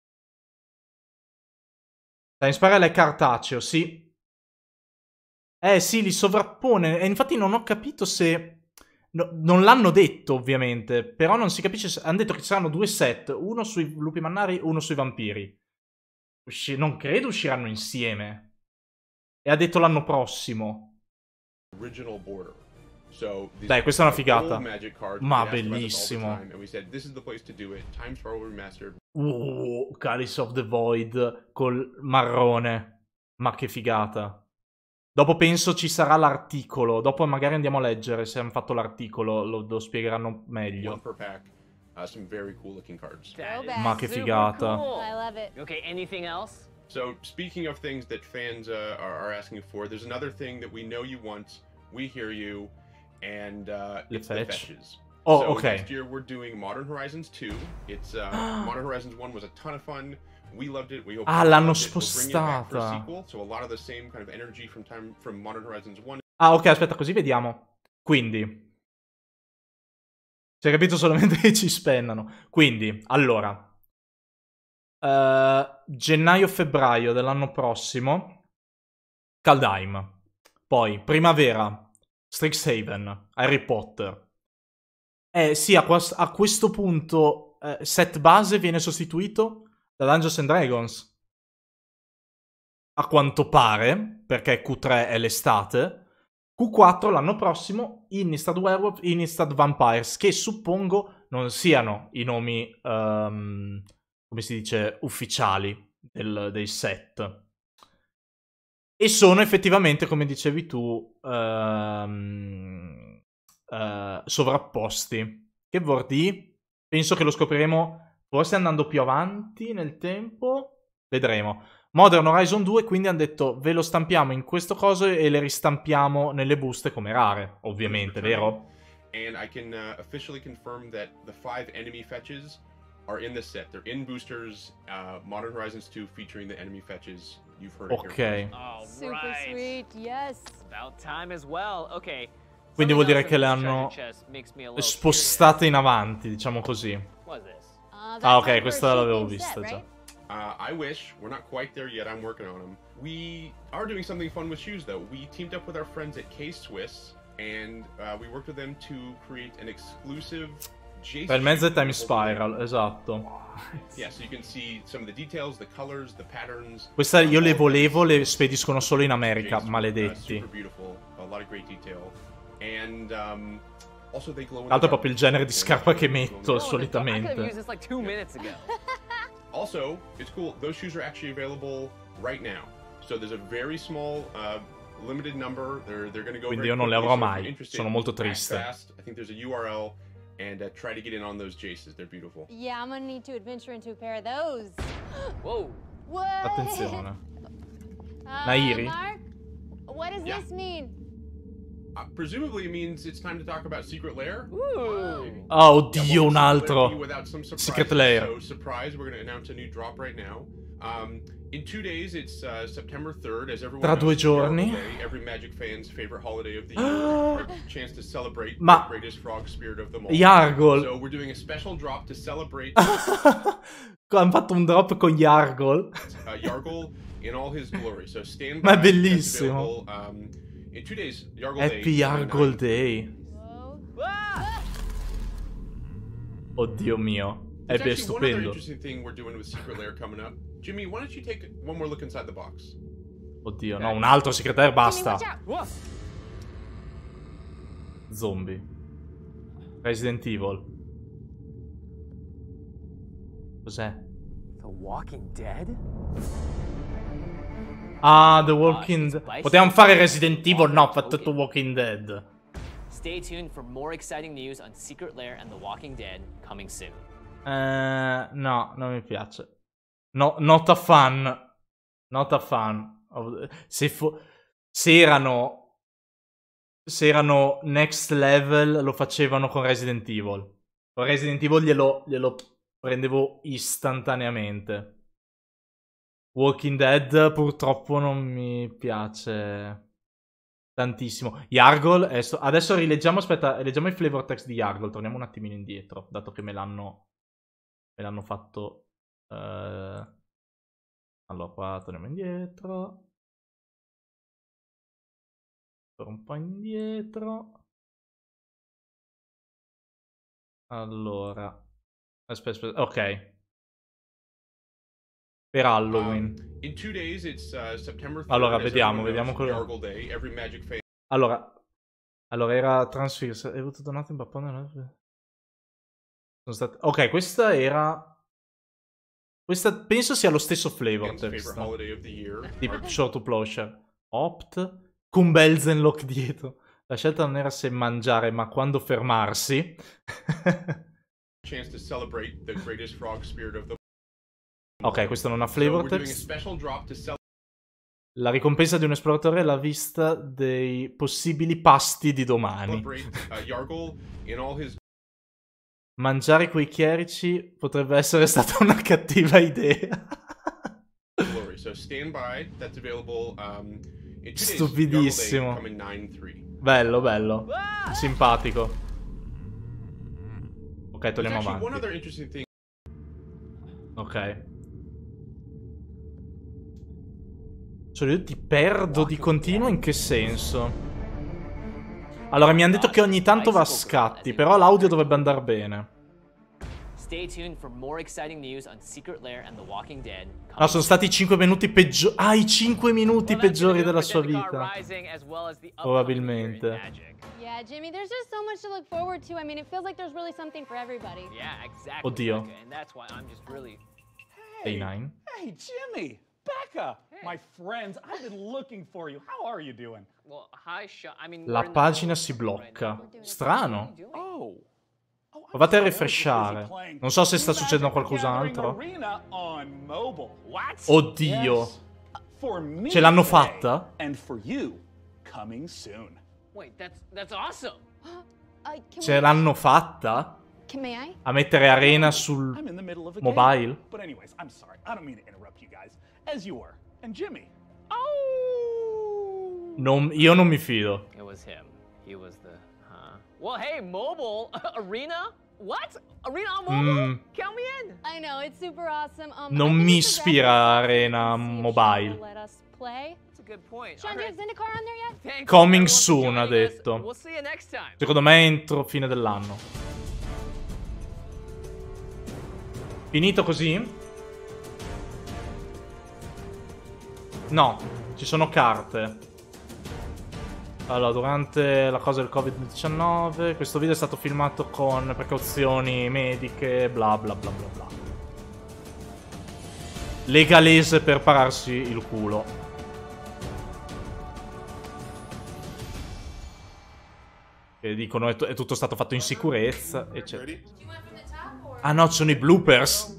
Time Spiral è cartaceo, sì. Eh sì, li sovrappone. E infatti non ho capito se... No, non l'hanno detto, ovviamente. Però non si capisce se... Hanno detto che ci saranno due set. Uno sui lupi mannari, uno sui vampiri. Usci... Non credo usciranno insieme. E ha detto l'anno prossimo. original border. So, these Dai, questa è una figata. old Magic cards, Ma we asked about this all the bellissimo. time, and we said, this is the place to do it. Time Spiral Remastered. Uh, Chalice of the Void col marrone. Ma che figata. Dopo penso ci sarà l'articolo. Dopo magari andiamo a leggere se hanno fatto l'articolo. Lo, lo spiegheranno meglio. One per pack. Uh, some very cool looking cards. That is Ma che super figata. cool. I love it. Okay, anything else? So, speaking of things that fans uh, are, are asking for, there's another thing that we know you want. We hear you. And uh, Le it's the fetch. fetches. Oh, so okay. Next year we're doing Modern Horizons two. It's uh, Modern Horizons one was a ton of fun. We loved it. We hope Ah, you l'hanno loved it. We're bringing it back for a spostata. sequel, so a lot of the same kind of energy from time from Modern Horizons one. Ah, ok, aspetta, così vediamo. Quindi... Si è capito solamente che ci spennano. Quindi, allora... Uh, gennaio-febbraio dell'anno prossimo... Kaldheim. Poi, primavera... Strixhaven. Harry Potter. Eh, sì, a, quas- a questo punto... Eh, set base viene sostituito da Dungeons and Dragons. A quanto pare, perché Q tre è l'estate... Q quattro l'anno prossimo Innistrad Werewolf, Innistrad Vampires, che suppongo non siano i nomi, um, come si dice, ufficiali del, dei set. E sono effettivamente, come dicevi tu, um, uh, sovrapposti. Che vuol dire? Penso che lo scopriremo forse andando più avanti nel tempo. Vedremo. Modern Horizon due, quindi hanno detto ve lo stampiamo in questo coso e le ristampiamo nelle buste come rare, ovviamente, vero? And I can uh, officially confirm that the five enemy fetches are in the set. They're in boosters. Uh, Modern Horizons two featuring the enemy fetches. You've heard it here Ok. All Super right. sweet, yes. About time as well. Okay. Quindi vuol dire Something che le else in this hanno treasure chest makes me a little spostate in avanti, diciamo così. curious. What is this? Uh, that's Ah, ok, our first questa l'avevo shooting vista set, già. right? Uh, I wish. We're not quite there yet. I'm working on them. We are doing something fun with shoes, though. We teamed up with our friends at K-Swiss, and uh, we worked with them to create an exclusive Jace Per il mezzo è shoe Time for Spiral, esatto. Yeah, so you can see some of the details, the colors, the patterns. Questa io le volevo, le spediscono solo in Jace, America, uh, maledetti. super beautiful. A lot of great detail. And um, also they glow in Tra l'altro è the proprio il dark. genere di scarpa che metto Oh, I could have solitamente. used this like two minutes ago. Also, it's cool. Those shoes are actually available right now. So there's a very small, uh, limited number. They're they're going to go. Quindi very io non le quickly, avrò so if you're mai. interested, Sono molto act triste. fast. I think there's a U R L, and uh, try to get in on those Jaces. They're beautiful. Yeah, I'm gonna need to adventure into a pair of those. Whoa. What? Attenzione. Uh, Nairi? Mark, what does Yeah. this mean? Uh, presumably it means it's time to talk about Secret Lair. Ooh. Oh, Yeah, oddio, what un would Secret Lair altro. be without some surprises? Secret Lair. So surprise, we're going to announce a new drop right now. Um, in two days, it's uh, September third, as everyone Tra due knows, giorni. Yargle Day, every Magic fan's favorite holiday of the year. A chance to celebrate Ma- the greatest frog spirit of them all. Yargle. So we're doing a special drop to celebrate Hanno fatto un drop con Yargle. uh, Yargle in all his glory. So stand Ma è by. bellissimo. That's available, um, in two days, Yargle Happy Day. Yargle Day. Oddio mio. È There's be- actually one other stupendo. interesting thing we're doing with Secret Lair coming up. Jimmy, why don't you take one more look inside the box? Oddio, no, un altro segretario, basta. Watch out. Zombie. Resident Evil. Cos'è? The Walking Dead? Ah, The Walking Dead. Potevamo fare Resident Evil? No, ho fatto The Walking Dead. Stay tuned for more exciting news on Secret Lair and The Walking Dead coming soon. Eh, no, non mi piace. No, not a fan. Not a fan. Se, fu- se erano... Se erano next level, lo facevano con Resident Evil. Con Resident Evil glielo, glielo prendevo istantaneamente. Walking Dead purtroppo non mi piace tantissimo. Yargle, adesso, adesso rileggiamo, aspetta, leggiamo il flavor text di Yargle, torniamo un attimino indietro, dato che me l'hanno me l'hanno fatto. Eh... Allora, qua torniamo indietro. Torno un po' indietro. Allora. Aspetta, aspetta, ok. Per Halloween. Um, in two days, it's, uh, September third, Allora, as vediamo, everyone vediamo knows, quello. Yargle Day, every Magic fan. Allora, allora era Transfers. Hai avuto donato in Pappone? Sono state... Ok, questa era... Questa penso sia lo stesso flavor Fans' text. favorite holiday of the year. Tipo Short to Plowshare. Opt. Con Belzenlock dietro. La scelta non era se mangiare, ma quando fermarsi. Chance to celebrate the greatest frog spirit of the. Ok, questo non ha So flavor we're doing a text. special drop to celebrate. La ricompensa di un esploratore è la vista dei possibili pasti di domani. uh, Yargle in all his Mangiare quei chierici potrebbe essere stata una cattiva idea. glory. So stand by. That's available. Um, in two days, Stupidissimo. Yargle Day coming nine three. Bello, bello. Simpatico. Ok, There's togliamo actually one avanti. other interesting thing. Ok. Cioè io ti perdo di continuo in che senso? Allora mi hanno detto che ogni tanto va a scatti, però l'audio dovrebbe andare bene. Stay tuned for more exciting news on Secret Lair and The Walking Dead. No, sono stati i cinque minuti peggiori. Ah, i cinque minuti peggiori della sua vita. Probabilmente. Yeah, Jimmy, there's just so much to look forward to. I mean, it feels like there's really something for everybody. Yeah, exactly. Oddio. Becca, and that's why I'm just really. A nine. Hey, Jimmy! Becca! My friends, I've been looking for you. How are you doing? Well, hi, Sean. I mean, La we're in the pagina middle si of something right blocca. now. Strano. Oh. Provate a refreshare. Non so se sta succedendo qualcos'altro. Oddio. Ce l'hanno fatta? And for you, coming soon. Wait, that's that's awesome. Uh, can Ce we- l'hanno fatta? Can may I? A mettere arena sul I'm in the middle of a game. mobile? But anyways, I'm sorry. I don't mean to interrupt you guys. As you were. And Jimmy. Oh! Non- io non mi fido. It was him. He was the. Huh. Well, hey, mobile arena. What? Arena on mobile? Mm. Count me in. I know, it's super awesome. Um, Non I think mi it's a ispira reference arena to see if Sean mobile. will Let us play. That's a good point. Sean, do you have Zendikar on there yet? Thank you Coming everyone for soon, ha joining us. detto. We'll see you next time. Secondo me entro fine dell'anno. Finito così? No, ci sono carte. Allora, durante la cosa del covid diciannove, questo video è stato filmato con precauzioni mediche, bla bla bla bla bla. Legalese per pararsi il culo. E dicono è, è tutto stato fatto in sicurezza, eccetera. Ah no, ci sono i bloopers.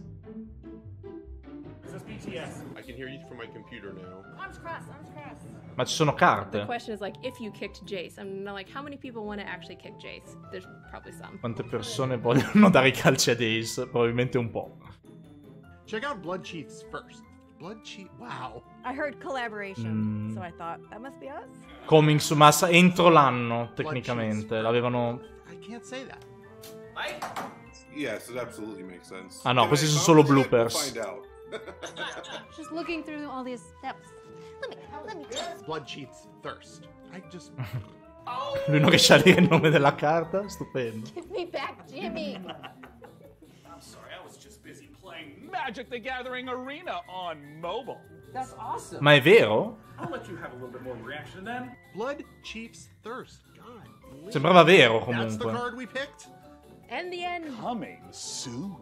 I can hear you from my computer now. Arms crossed, arms crossed. Ma ci sono The carte. question is like, if you kicked Jace, I'm like, how many people want to actually kick Jace? There's probably some. Quante persone vogliono dare i calci a Ace? Probabilmente un po'. Check out Blood Chiefs first. Blood cheat. Wow. I heard collaboration, Mm. so I thought that must be us. Coming su massa entro l'anno, tecnicamente. L'avevano... I can't say that. Yes, it absolutely makes sense. Ah no, Can questi I sono solo accomplish it? We'll bloopers. find out. Just looking through all these steps. Let me, let me. Blood cheats thirst. I just. Lui non riesce a dire il nome della carta? Stupendo. Give me back, Jimmy. I'm sorry, I was just busy playing Magic the Gathering Arena on mobile. That's awesome. Ma è vero? I'll let you have a little bit more reaction then. Blood cheats thirst. God. Sembrava vero That's the comunque. card we picked. And the end. Coming soon.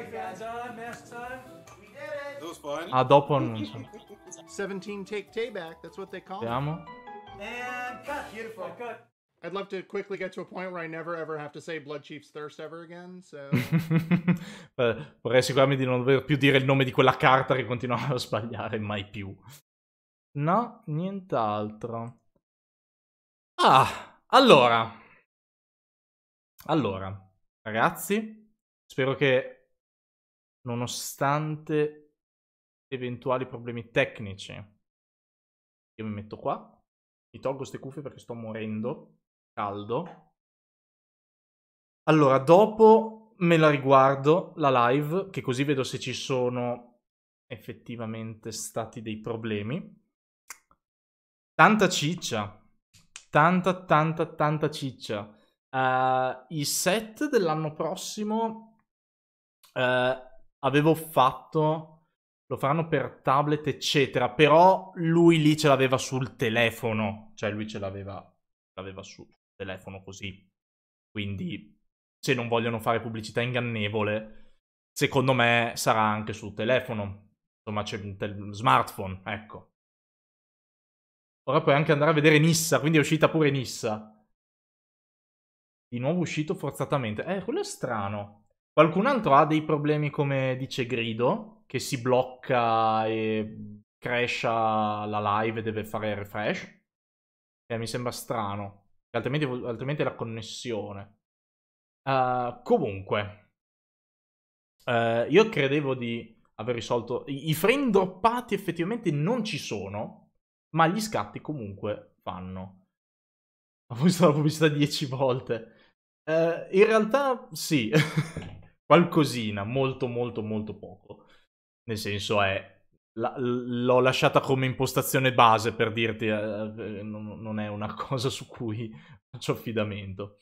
That was fun. Ah, dopo non so. seventeen take Tay back. That's what they call it. Vediamo. And cut. Beautiful. Cut. I'd love to quickly get to a point where I never ever have to say Blood cheats thirst ever again. So. Beh, vorrei assicurarmi di non dover più dire il nome di quella carta che continuavo a sbagliare mai più. No, nient'altro. Ah, allora. Allora, ragazzi, spero che nonostante eventuali problemi tecnici, io mi metto qua, mi tolgo queste cuffie perché sto morendo, caldo. Allora, dopo me la riguardo, la live, che così vedo se ci sono effettivamente stati dei problemi. Tanta ciccia, tanta, tanta, tanta ciccia. Uh, I set dell'anno prossimo uh, avevo fatto, lo faranno per tablet eccetera, però lui lì ce l'aveva sul telefono, cioè lui ce l'aveva, l'aveva sul telefono così, quindi se non vogliono fare pubblicità ingannevole, secondo me sarà anche sul telefono, insomma c'è un tel- smartphone, ecco. Ora puoi anche andare a vedere Nissa, quindi è uscita pure Nissa. Di nuovo uscito forzatamente. Eh, quello è strano. Qualcun altro ha dei problemi come dice Grido, che si blocca e crasha la live e deve fare refresh? Eh, mi sembra strano. Altrimenti, altrimenti è la connessione. Uh, comunque. Uh, io credevo di aver risolto... I, I frame droppati effettivamente non ci sono, ma gli scatti comunque fanno. Ho visto la pubblicità dieci volte. Uh, in realtà sì, qualcosina, molto molto molto poco. Nel senso è, la, l'ho lasciata come impostazione base per dirti, uh, non, non è una cosa su cui faccio affidamento.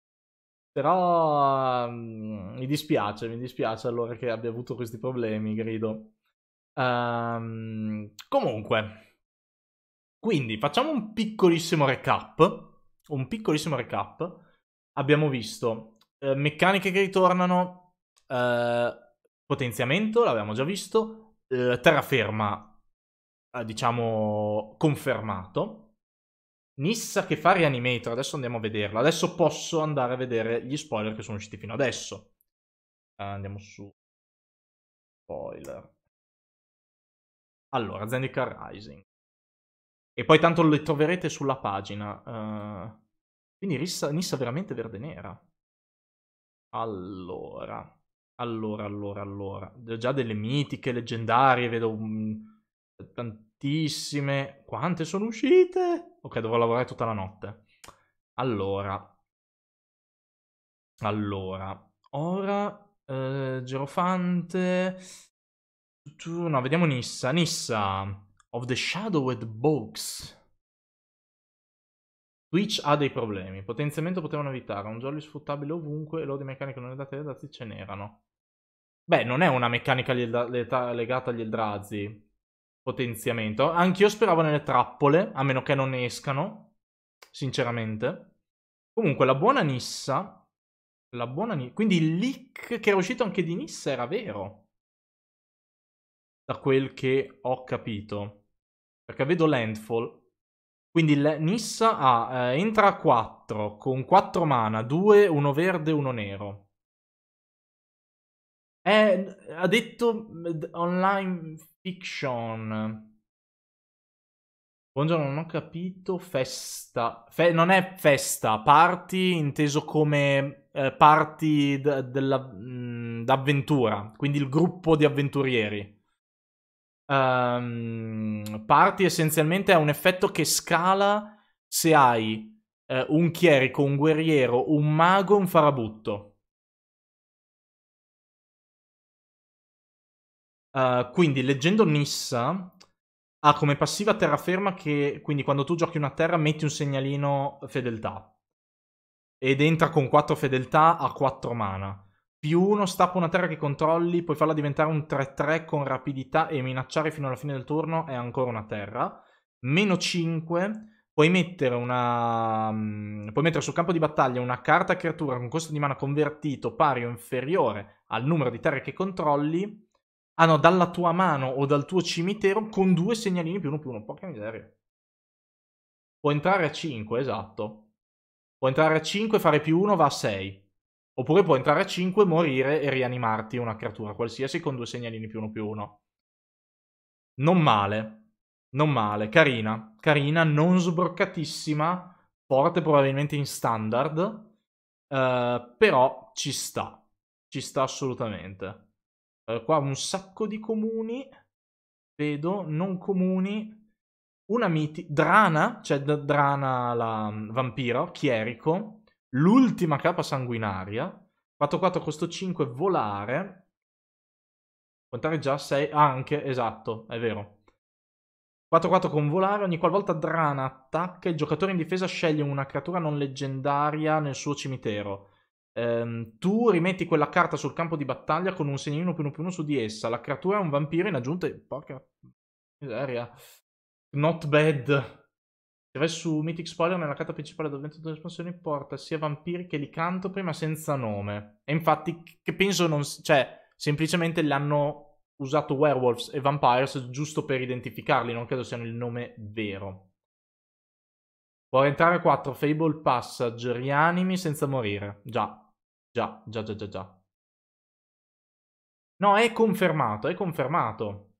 Però uh, mi dispiace, mi dispiace allora che abbia avuto questi problemi, Grido. Um, comunque, quindi facciamo un piccolissimo recap, un piccolissimo recap. Abbiamo visto eh, meccaniche che ritornano, eh, potenziamento, l'abbiamo già visto, eh, terraferma, eh, diciamo, confermato. Nissa che fa Reanimator, adesso andiamo a vederlo. Adesso posso andare a vedere gli spoiler che sono usciti fino adesso. Eh, andiamo su spoiler. Allora, Zendikar Rising. E poi tanto le troverete sulla pagina. Uh, quindi Nissa, Nissa veramente verde nera. Allora. Allora, allora, allora. Già delle mitiche, leggendarie, vedo um, tantissime. Quante sono uscite? Ok, dovrò lavorare tutta la notte. Allora. Allora. Ora. Uh, Gerofante. No, vediamo Nissa. Nissa. Of the Shadowed Books. Twitch ha dei problemi. Potenziamento potevano evitare. Un jolly sfruttabile ovunque. E loro di meccanica non legate agli Eldrazi ce n'erano. Beh, non è una meccanica legata agli Eldrazi. Potenziamento. Anch'io speravo nelle trappole. A meno che non ne escano. Sinceramente. Comunque, la buona Nissa. La buona Nissa. Quindi il leak che era uscito anche di Nissa era vero. Da quel che ho capito. Perché vedo Landfall. Quindi Nissa ha, eh, entra a quattro con quattro mana, due, uno verde e uno nero. È, ha detto online fiction. Buongiorno, non ho capito. Festa. Fe, non è festa, party inteso come eh, party d- della, mh, d'avventura. Quindi il gruppo di avventurieri. Um, party essenzialmente è un effetto che scala se hai uh, un chierico, un guerriero, un mago, un farabutto. Uh, quindi leggendo Nissa ha come passiva terraferma che quindi quando tu giochi una terra metti un segnalino fedeltà ed entra con quattro fedeltà a quattro mana. Più uno stappa una terra che controlli, puoi farla diventare un tre tre con rapidità e minacciare fino alla fine del turno, è ancora una terra. Meno cinque, puoi mettere una puoi mettere sul campo di battaglia una carta creatura con costo di mana convertito pari o inferiore al numero di terre che controlli. Ah no, dalla tua mano o dal tuo cimitero con due segnalini più uno più uno. Porca miseria. Può entrare a cinque, esatto. Può entrare a cinque, fare più uno, va a sei. Oppure può entrare a cinque, morire e rianimarti una creatura qualsiasi con due segnalini più uno più uno. Non male. Non male. Carina. Carina, non sbroccatissima. Forte probabilmente in standard. Uh, però ci sta. Ci sta assolutamente. Uh, qua un sacco di comuni. Vedo, non comuni. Una miti... Drana, cioè Drana la vampiro, chierico. L'ultima capa sanguinaria. quattro quattro costo cinque, volare. Contare già sei. Ah, anche, esatto, è vero. quattro quattro con volare. Ogni qualvolta Drana attacca, il giocatore in difesa sceglie una creatura non leggendaria nel suo cimitero. Ehm, tu rimetti quella carta sul campo di battaglia con un segnalino più uno più uno su di essa. La creatura è un vampiro in aggiunta. Porca miseria. Not bad. Se vai su Mythic Spoiler, nella carta principale dell'evento delle espansioni porta sia vampiri che licantropi, ma senza nome. E infatti, che penso non... Cioè, semplicemente li hanno usato Werewolves e Vampires giusto per identificarli. Non credo siano il nome vero. Può entrare quattro Fable Passage, rianimi senza morire. Già. Già, già, già, già, già. No, è confermato, è confermato.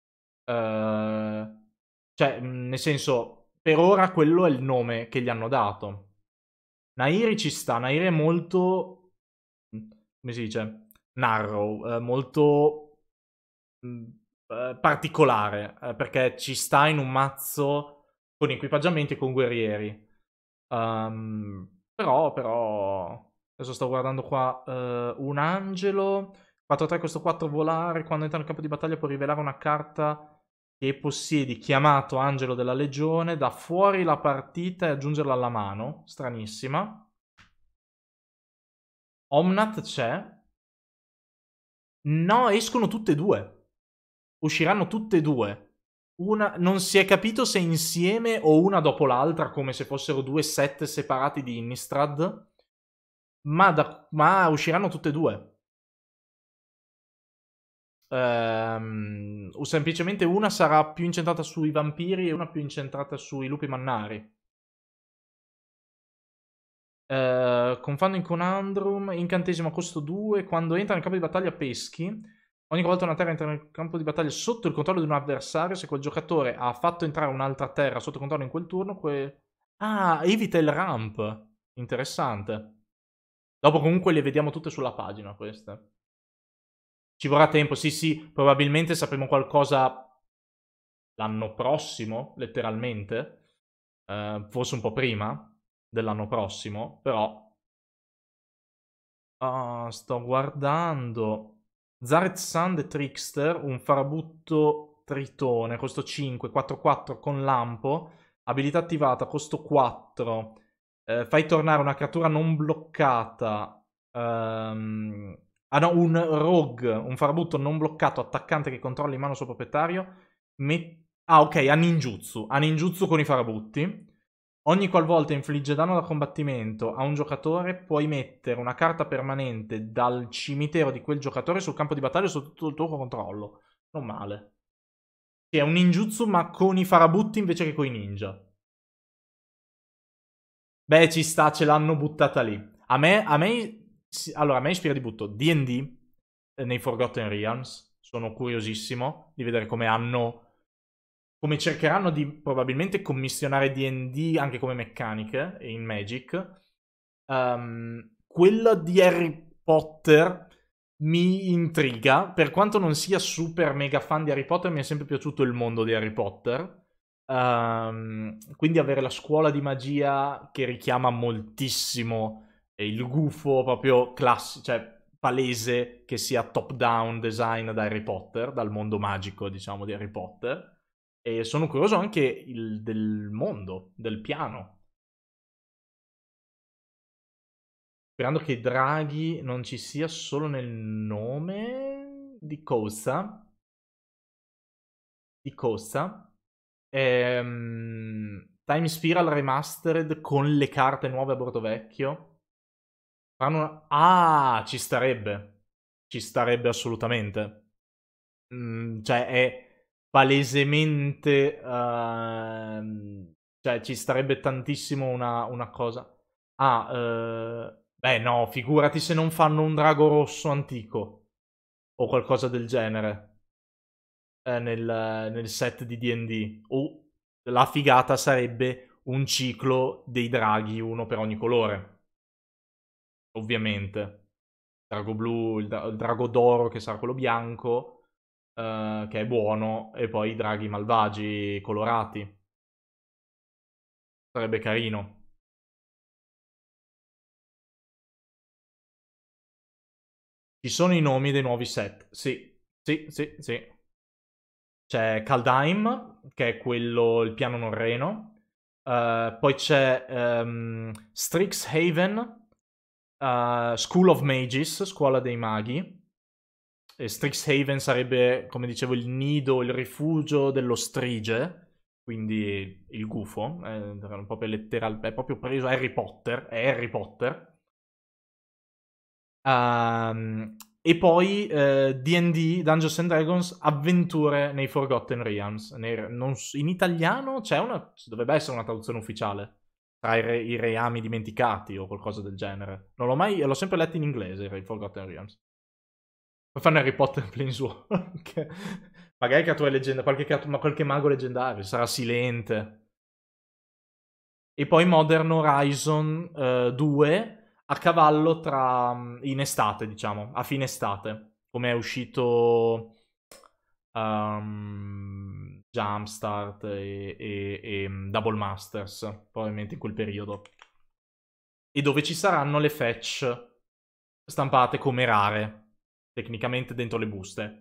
Uh, cioè, nel senso... Per ora quello è il nome che gli hanno dato. Nairi ci sta. Nairi è molto... Come si dice? Narrow. Eh, molto... Eh, particolare. Eh, perché ci sta in un mazzo con equipaggiamenti e con guerrieri. Um, però, però... Adesso sto guardando qua. Uh, un angelo. quattro tre, questo quattro volare. Quando entra nel campo di battaglia può rivelare una carta... che possiedi chiamato Angelo della Legione, da fuori la partita e aggiungerla alla mano. Stranissima. Omnath c'è. No, escono tutte e due. Usciranno tutte e due. Una, non si è capito se insieme o una dopo l'altra, come se fossero due set separati di Innistrad. Ma, da, ma usciranno tutte e due. Um, o semplicemente una sarà più incentrata sui vampiri e una più incentrata sui lupi mannari. Uh, Confounding Conundrum, incantesimo a costo due. Quando entra nel campo di battaglia peschi. Ogni volta una terra entra nel campo di battaglia sotto il controllo di un avversario, se quel giocatore ha fatto entrare un'altra terra sotto controllo in quel turno, que... ah, evita il ramp. Interessante. Dopo comunque le vediamo tutte sulla pagina queste. Ci vorrà tempo, sì sì, probabilmente sapremo qualcosa l'anno prossimo, letteralmente, uh, forse un po' prima dell'anno prossimo, però uh, sto guardando Zareth Sun the Trickster, un farabutto tritone, costo cinque, quattro quattro con lampo, abilità attivata, costo quattro, uh, fai tornare una creatura non bloccata, um, ah no, un rogue, un farabutto non bloccato attaccante che controlla in mano il suo proprietario. Met... Ah, ok, ha ninjutsu. Ha ninjutsu con i farabutti. Ogni qualvolta infligge danno da combattimento a un giocatore, puoi mettere una carta permanente dal cimitero di quel giocatore sul campo di battaglia sotto tutto il tuo controllo. Non male. Sì, è un ninjutsu ma con i farabutti invece che con i ninja. Beh, ci sta, ce l'hanno buttata lì. A me... A me... Allora, a me ispira di butto D and D eh, nei Forgotten Realms. Sono curiosissimo di vedere come hanno... Come cercheranno di probabilmente commissionare D and D anche come meccaniche in Magic. Um, quella di Harry Potter mi intriga. Per quanto non sia super mega fan di Harry Potter, mi è sempre piaciuto il mondo di Harry Potter. Um, quindi avere la scuola di magia che richiama moltissimo il gufo proprio classico, cioè palese, che sia top down design da Harry Potter, dal mondo magico diciamo di Harry Potter. E sono curioso anche il, del mondo, del piano. Sperando che Draghi non ci sia solo nel nome di cosa? Di cosa? Ehm, Time Spiral Remastered con le carte nuove a bordo vecchio. Fanno una... Ah, ci starebbe. Ci starebbe assolutamente. Mm, cioè, è palesemente... Uh, cioè, ci starebbe tantissimo una, una cosa. Ah, uh, beh, no, figurati se non fanno un drago rosso antico. O qualcosa del genere. Eh, nel, nel set di D and D. O la figata sarebbe un ciclo dei draghi, uno per ogni colore. Ovviamente. Il drago blu, il, il drago d'oro che sarà quello bianco, eh, che è buono, e poi i draghi malvagi colorati. Sarebbe carino. Ci sono i nomi dei nuovi set. Sì, sì, sì, sì. C'è Kaldheim, che è quello, il piano norreno. Uh, poi c'è um, Strixhaven, uh, School of Mages, scuola dei maghi. E Strixhaven sarebbe, come dicevo, il nido, il rifugio dello strige, quindi il gufo, è proprio letteral, è proprio preso Harry Potter, è Harry Potter. Um, e poi uh, D and D, Dungeons and Dragons, avventure nei Forgotten Realms. Nei, non, in italiano c'è una, dovrebbe essere una traduzione ufficiale, tra i, re, i reami dimenticati o qualcosa del genere. Non l'ho mai, l'ho sempre letto in inglese, i Forgotten Realms. Poi fanno Harry Potter Planeswalker. Magari creatura leggenda, qualche, ma qualche mago leggendario, sarà Silente. E poi Modern Horizon uh, due, a cavallo tra... in estate, diciamo, a fine estate. Come è uscito um, Jumpstart e, e, e Double Masters, probabilmente in quel periodo. E dove ci saranno le fetch stampate come rare, tecnicamente dentro le buste.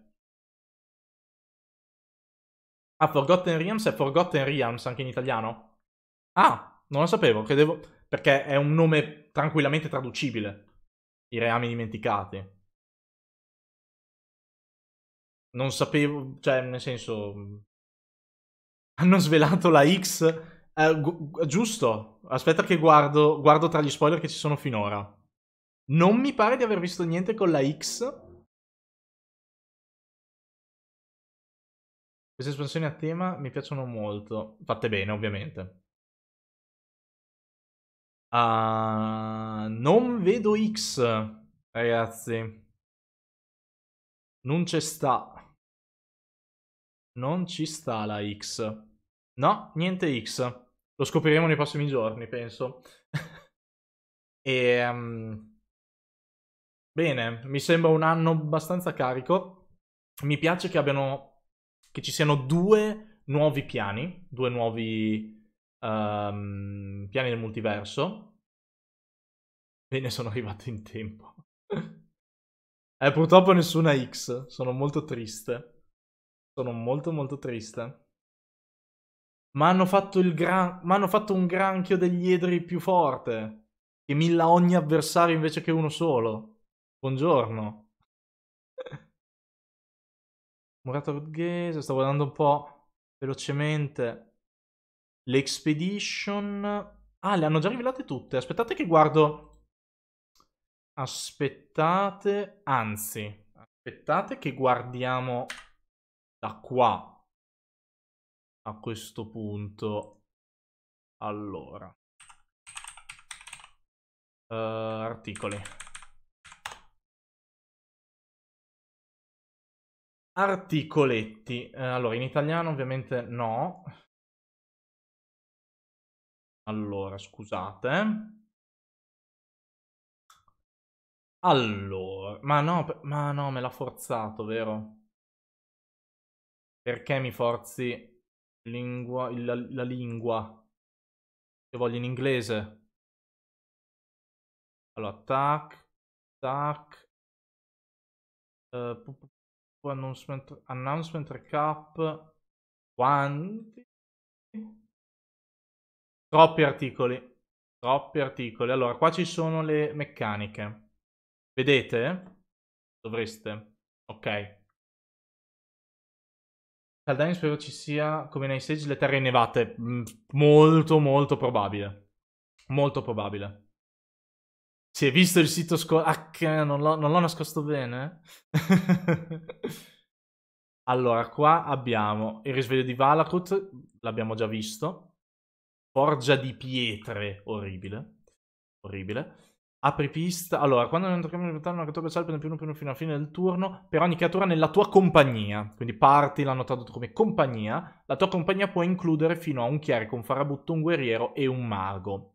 Ah, Forgotten Realms è Forgotten Realms anche in italiano? Ah, non lo sapevo, credevo... Perché è un nome tranquillamente traducibile. I reami dimenticati. Non sapevo... Cioè, nel senso... Hanno svelato la X... Eh, gu- giusto. Aspetta che guardo, guardo tra gli spoiler che ci sono finora. Non mi pare di aver visto niente con la X. Queste espansioni a tema mi piacciono molto. Fatte bene, ovviamente. Uh, non vedo X, ragazzi. Non c'è sta. Non ci sta la X. No, niente X. Lo scopriremo nei prossimi giorni, penso. E... Um, bene, mi sembra un anno abbastanza carico. Mi piace che abbiano... che ci siano due nuovi piani. Due nuovi... Um, piani del multiverso. Bene, sono arrivato in tempo. Eh, purtroppo nessuna X. Sono molto triste. Sono molto molto triste. Ma hanno fatto il gran... Ma hanno fatto un granchio degli edri più forte, che milla ogni avversario invece che uno solo. Buongiorno. Murato Rodghese. Sto guardando un po' velocemente le Expedition. Ah, le hanno già rivelate tutte. Aspettate che guardo. Aspettate. Anzi, aspettate che guardiamo da qua. A questo punto. Allora. Uh, articoli. Articoletti. Uh, allora, in italiano ovviamente no. Allora, scusate. Allora, ma no, ma no, me l'ha forzato, vero? Perché mi forzi lingua, la, la lingua? Io voglio in inglese. Allora, tac, tac. Uh, announcement, announcement recap. Quanti? Troppi articoli. Troppi articoli. Allora, qua ci sono le meccaniche. Vedete? Dovreste. Ok. Caldani spero ci sia, come nei Sage, le terre innevate. Molto, molto probabile. Molto probabile. Si è visto il sito scorso. Ah, che non l'ho, non l'ho nascosto bene. Allora, qua abbiamo il risveglio di Valakut. L'abbiamo già visto. Forgia di pietre. Orribile. Orribile. Apripista. Allora, quando non entriamo in una creatura speciale prende più uno più uno fino alla fine del turno per ogni creatura nella tua compagnia. Quindi parti, l'hanno tradotto come compagnia. La tua compagnia può includere fino a un chierico, un farabutto, un guerriero e un mago.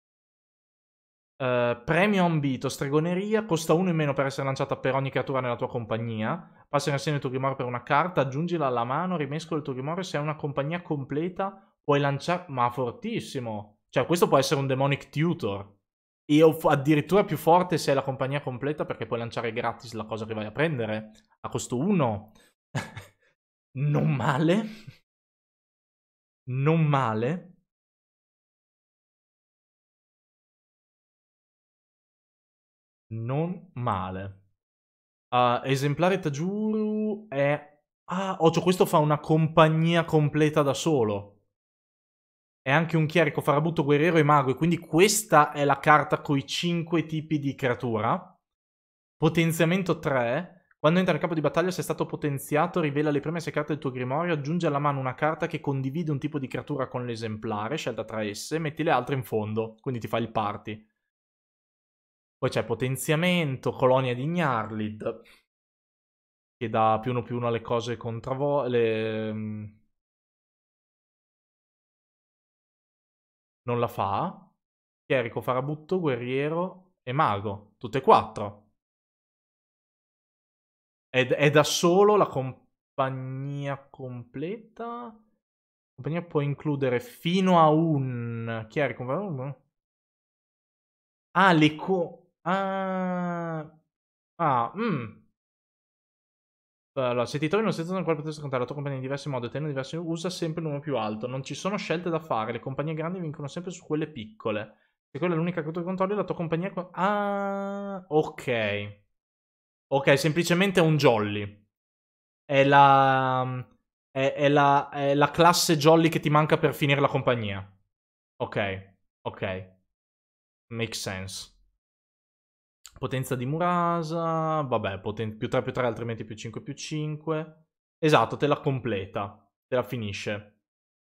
Uh, premio ambito, stregoneria, costa uno in meno per essere lanciata per ogni creatura nella tua compagnia. Passa in assegno il tuo grimorio per una carta, aggiungila alla mano, rimescola il tuo grimorio. Se hai una compagnia completa puoi lanciare... Ma fortissimo! Cioè, questo può essere un Demonic Tutor. E addirittura più forte se hai la compagnia completa, perché puoi lanciare gratis la cosa che vai a prendere a costo uno. Non male. Non male. Non male. Uh, esemplare Tajuru è... Ah, Ocio, questo fa una compagnia completa da solo. È anche un chierico, farabutto, guerriero e mago. E quindi questa è la carta con i cinque tipi di creatura. Potenziamento tre. Quando entra nel campo di battaglia, se è stato potenziato, rivela le prime sei carte del tuo grimorio, aggiunge alla mano una carta che condivide un tipo di creatura con l'esemplare, scelta tra esse, metti le altre in fondo. Quindi ti fa il party. Poi c'è potenziamento, colonia di Gnarlid, che dà più uno più uno alle cose contro le... Non la fa. Chierico, farabutto, guerriero e mago. Tutte e quattro. Ed è da solo la compagnia completa. La compagnia può includere fino a un... Chierico, farabutto. Ah, le co... Ah... Ah, mh. Allora, se ti trovi in una situazione nel quale potresti contare la tua compagnia in diversi modi, ottenere diversi, usa sempre il numero più alto. Non ci sono scelte da fare. Le compagnie grandi vincono sempre su quelle piccole. Se quella è l'unica creatura che controlli, la tua compagnia... Ah, ok. Ok, semplicemente è un jolly. È la... È, è, la, è la classe jolly che ti manca per finire la compagnia. Ok, ok. Makes sense. Potenza di Murasa, vabbè, poten- più tre più tre, altrimenti più cinque più cinque. Esatto, te la completa, te la finisce.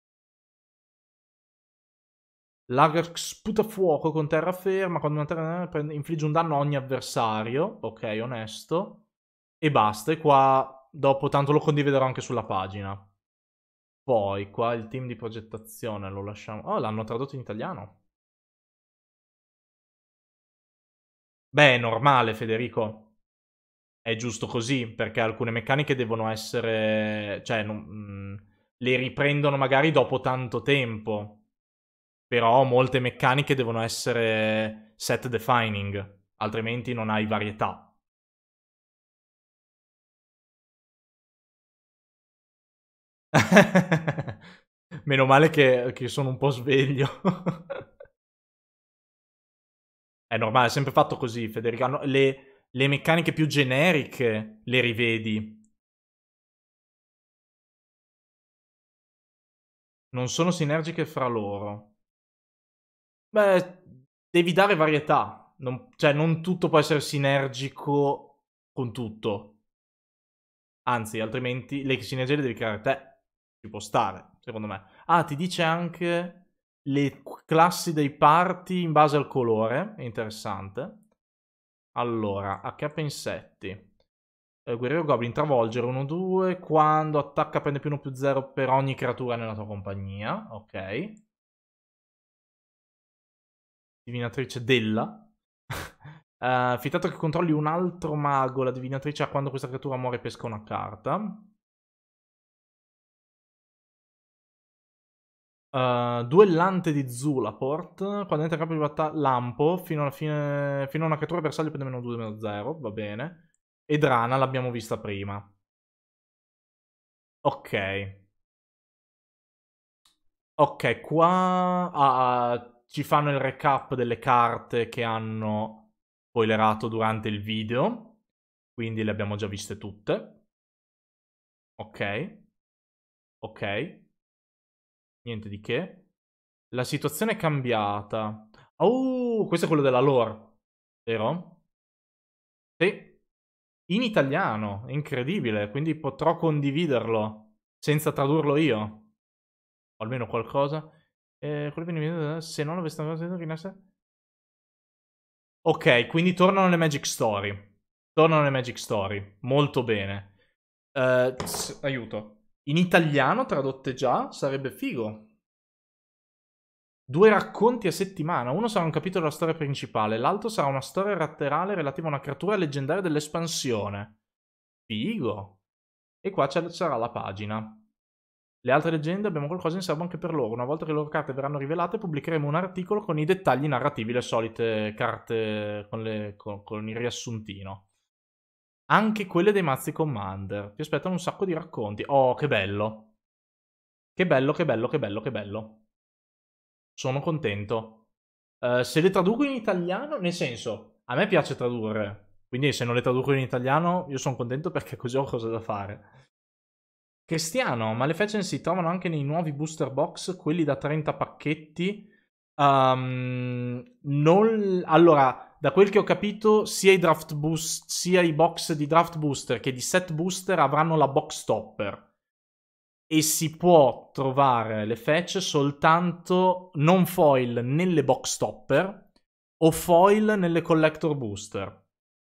Lager sputa fuoco con terraferma, quando una terra prende, infligge un danno a ogni avversario, ok, onesto. E basta, e qua dopo tanto lo condividerò anche sulla pagina. Poi qua il team di progettazione lo lasciamo... Oh, l'hanno tradotto in italiano. Beh, è normale, Federico. È giusto così, perché alcune meccaniche devono essere... Cioè, non, mh, le riprendono magari dopo tanto tempo. Però molte meccaniche devono essere set defining, altrimenti non hai varietà. Meno male che, che sono un po' sveglio. È normale, è sempre fatto così, Federico. Le, le meccaniche più generiche le rivedi. Non sono sinergiche fra loro. Beh, devi dare varietà. Non, cioè, non tutto può essere sinergico con tutto. Anzi, altrimenti le sinergie le devi creare te. Ci può stare, secondo me. Ah, ti dice anche le classi dei party in base al colore. È interessante. Allora, H P insetti. Eh, Guerriero Goblin, travolgere uno due. Quando attacca prende più uno più zero per ogni creatura nella tua compagnia. Ok. Divinatrice della. Uh, fittato che controlli un altro mago, la divinatrice, quando questa creatura muore pesca una carta. Uh, duellante di Zulaport. Quando entra in campo di battaglia, lampo. Fino alla fine. Fino a una creatura bersaglio prende meno due, meno zero. Va bene. E Drana l'abbiamo vista prima. Ok. Ok, qua ah, ci fanno il recap delle carte che hanno spoilerato durante il video. Quindi le abbiamo già viste tutte. Ok. Ok. Niente di che. La situazione è cambiata. Oh, questo è quello della lore. Vero? Sì. In italiano. È incredibile. Quindi potrò condividerlo senza tradurlo io. O almeno qualcosa. Eh, se non l'avesse rimessa. Ok, quindi tornano le Magic Story. Tornano le Magic Story. Molto bene. Uh, tss, aiuto. In italiano, tradotte già, sarebbe figo. Due racconti a settimana. Uno sarà un capitolo della storia principale, l'altro sarà una storia laterale relativa a una creatura leggendaria dell'espansione. Figo. E qua ci sarà la pagina. Le altre leggende abbiamo qualcosa in serbo anche per loro. Una volta che le loro carte verranno rivelate, pubblicheremo un articolo con i dettagli narrativi, le solite carte con, le, con, con il riassuntino. Anche quelle dei mazzi Commander. Ti aspettano un sacco di racconti. Oh, che bello. Che bello, che bello, che bello, che bello. Sono contento. Uh, se le traduco in italiano, nel senso, a me piace tradurre. Quindi se non le traduco in italiano, io sono contento perché così ho cose da fare. Cristiano, ma le fetch si trovano anche nei nuovi booster box, quelli da trenta pacchetti. Um, non... Allora, da quel che ho capito, sia i draft boost, sia i box di draft booster che di set booster avranno la box topper. E si può trovare le fetch soltanto non foil nelle box topper o foil nelle collector booster.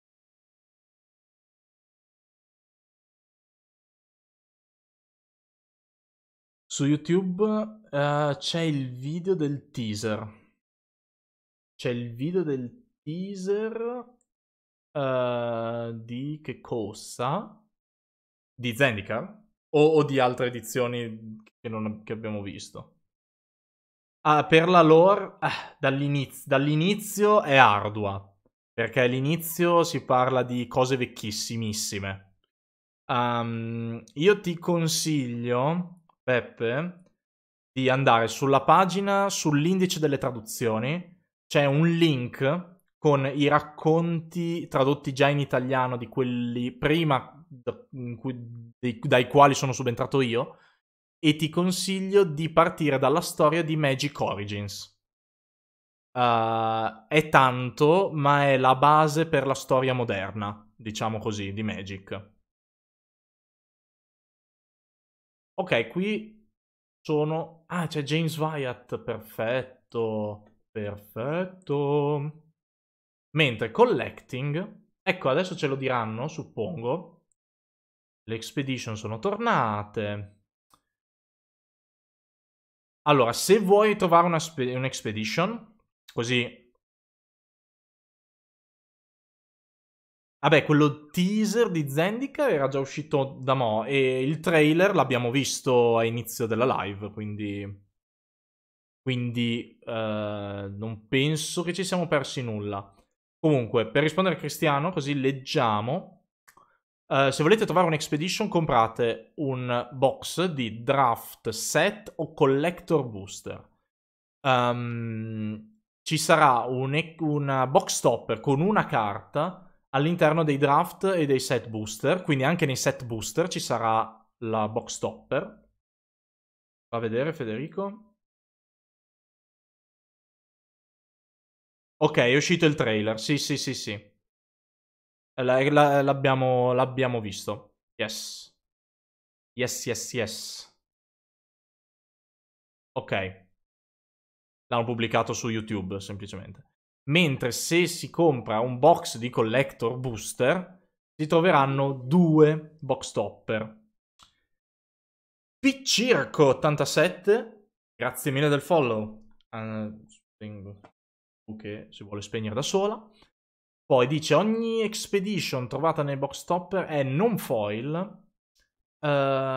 Su YouTube uh, c'è il video del teaser. C'è il video del teaser uh, di che cosa? Di Zendikar? O, o di altre edizioni che, non, che abbiamo visto? Ah, per la lore, ah, dall'inizio, dall'inizio è ardua. Perché all'inizio si parla di cose vecchissimissime. Um, io ti consiglio, Peppe, di andare sulla pagina, sull'indice delle traduzioni. C'è un link con i racconti tradotti già in italiano di quelli prima in cui, dei, dai quali sono subentrato io, e ti consiglio di partire dalla storia di Magic Origins. Uh, è tanto, ma è la base per la storia moderna, diciamo così, di Magic. Ok, qui sono... Ah, c'è James Wyatt, perfetto, perfetto. Mentre collecting, ecco, adesso ce lo diranno, suppongo. Le expedition sono tornate. Allora, se vuoi trovare una un'expedition, così... Vabbè, quello teaser di Zendikar era già uscito da mo' e il trailer l'abbiamo visto a inizio della live, quindi... Quindi eh, non penso che ci siamo persi nulla. Comunque, per rispondere a Cristiano, così leggiamo... Uh, se volete trovare un'expedition, comprate un box di draft set o collector booster. Um, ci sarà un, una box topper con una carta all'interno dei draft e dei set booster. Quindi anche nei set booster ci sarà la box topper. Fa vedere Federico. Ok, è uscito il trailer. Sì, sì, sì, sì. L'abbiamo, l'abbiamo visto. Yes. Yes, yes, yes. Ok. L'hanno pubblicato su YouTube, semplicemente. Mentre se si compra un box di collector booster, si troveranno due box topper. Piccirco ottantasette, grazie mille del follow. Uh, spengo. Ok, si vuole spegnere da sola. Poi dice ogni expedition trovata nei box topper è non foil. Uh,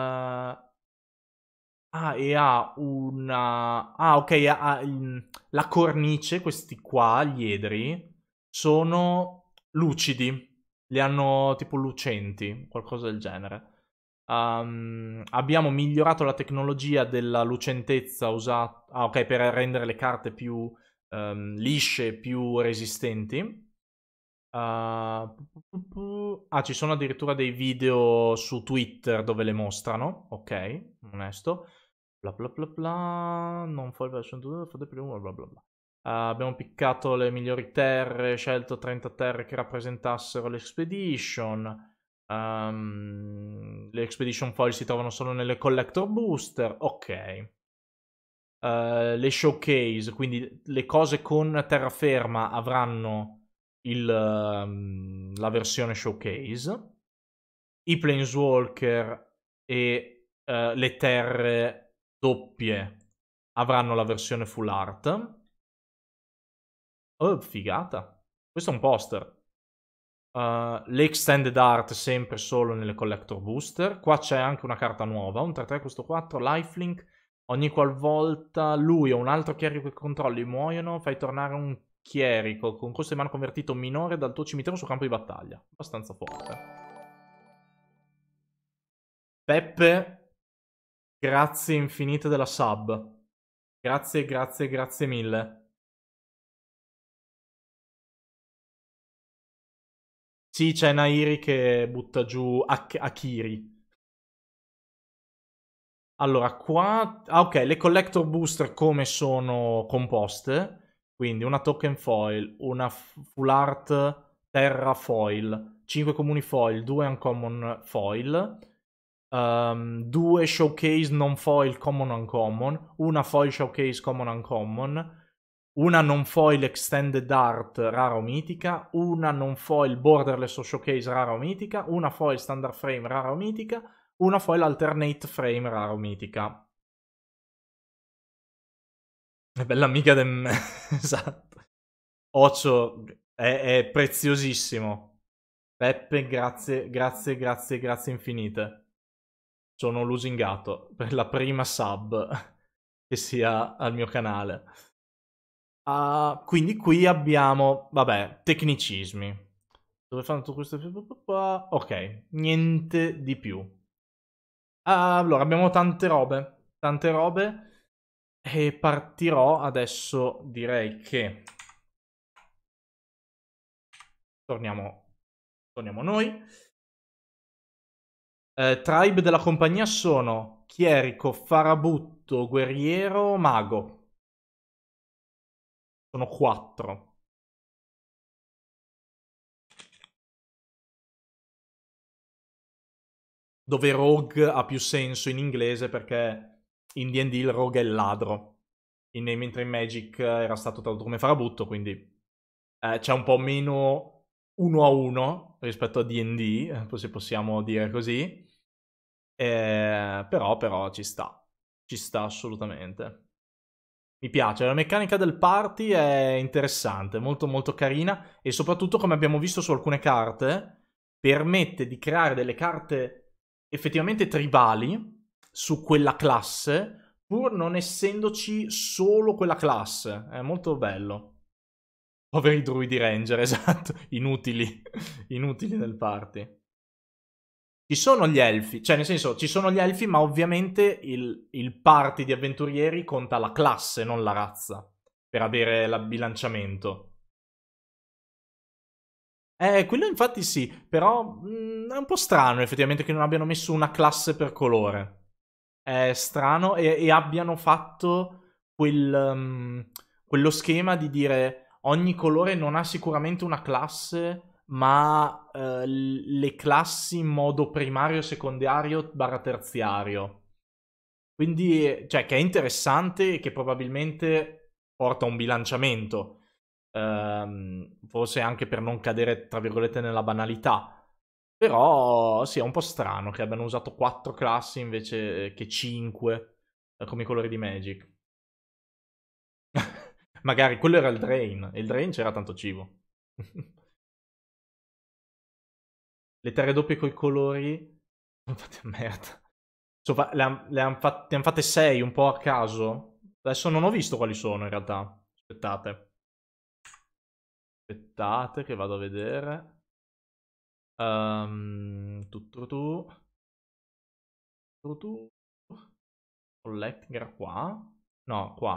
ah, e ha una... Ah, ok, ha, ha il... la cornice, questi qua, gli edri, sono lucidi. Li hanno tipo lucenti, qualcosa del genere. Um, abbiamo migliorato la tecnologia della lucentezza usata... Ah, ok, per rendere le carte più um, lisce, più resistenti. Uh, ah, ci sono addirittura dei video su Twitter dove le mostrano. Ok, onesto. Bla bla bla bla. Non fai version due, fate più bla bla bla. Uh, abbiamo piccato le migliori terre, scelto trenta terre che rappresentassero l'expedition. Um, le expedition foil si trovano solo nelle collector booster. Ok. Uh, le showcase, quindi le cose con terraferma avranno il, um, la versione showcase. I planeswalker e uh, le terre doppie avranno la versione full art. Oh, figata. Questo è un poster. Uh, le extended art sempre solo nelle collector booster. Qua c'è anche una carta nuova, un tre tre questo quattro, lifelink. Ogni qualvolta lui o un altro chierico che controlli muoiono, fai tornare un chierico con costo di mana convertito minore dal tuo cimitero sul campo di battaglia. Abbastanza forte. Peppe, grazie infinite della sub. Grazie, grazie, grazie mille. Sì, c'è Nairi che butta giù Ak- Akiri. Allora, qua... Ah, ok, le collector booster come sono composte? Quindi una token foil, una full art terra foil, cinque comuni foil, due uncommon foil, um, due showcase non foil common uncommon, una foil showcase common uncommon, una non foil extended art rara o mitica, una non foil borderless o showcase rara o mitica, una foil standard frame rara o mitica, una foil alternate frame rara o mitica. È bella amica del me. Esatto. Ocio è, è preziosissimo. Peppe, grazie, grazie, grazie, grazie infinite. Sono lusingato per la prima sub che sia al mio canale. Uh, quindi qui abbiamo, vabbè, tecnicismi. Dove fanno tutto questo? Ok, niente di più. Uh, allora, abbiamo tante robe. Tante robe. E partirò adesso, direi che... Torniamo, torniamo noi. Eh, tribe della compagnia sono chierico, farabutto, guerriero, mago. Sono quattro. Dove rogue ha più senso in inglese perché in D and D il rogue è il ladro. In, mentre in Magic era stato tradotto come farabutto, quindi eh, c'è un po' meno uno a uno rispetto a D and D, se possiamo dire così. Eh, però, però ci sta. Ci sta assolutamente. Mi piace, la meccanica del party è interessante, molto molto carina e soprattutto, come abbiamo visto su alcune carte, permette di creare delle carte effettivamente tribali su quella classe, pur non essendoci solo quella classe. È molto bello. Poveri druidi ranger, esatto, inutili, inutili nel party. Ci sono gli elfi, cioè nel senso ci sono gli elfi, ma ovviamente il, il party di avventurieri conta la classe, non la razza, per avere il bilanciamento. Eh, quello infatti sì, però mh, è un po' strano effettivamente che non abbiano messo una classe per colore. È strano e, e abbiano fatto quel, um, quello schema di dire ogni colore non ha sicuramente una classe, ma uh, le classi in modo primario, secondario, barra terziario. Quindi, cioè, che è interessante e che probabilmente porta a un bilanciamento. Um, forse anche per non cadere, tra virgolette, nella banalità. Però, sì, è un po' strano che abbiano usato quattro classi invece che cinque eh, come i colori di Magic. Magari quello era il Drain, e il Drain c'era tanto cibo. Le terre doppie coi colori sono fatte a merda. Sono fa- le hanno han fatte, han fatte sei un po' a caso. Adesso non ho visto quali sono in realtà. Aspettate. Aspettate che vado a vedere. Um, tu tu tu. Tu tu. Collecting era qua? No, qua.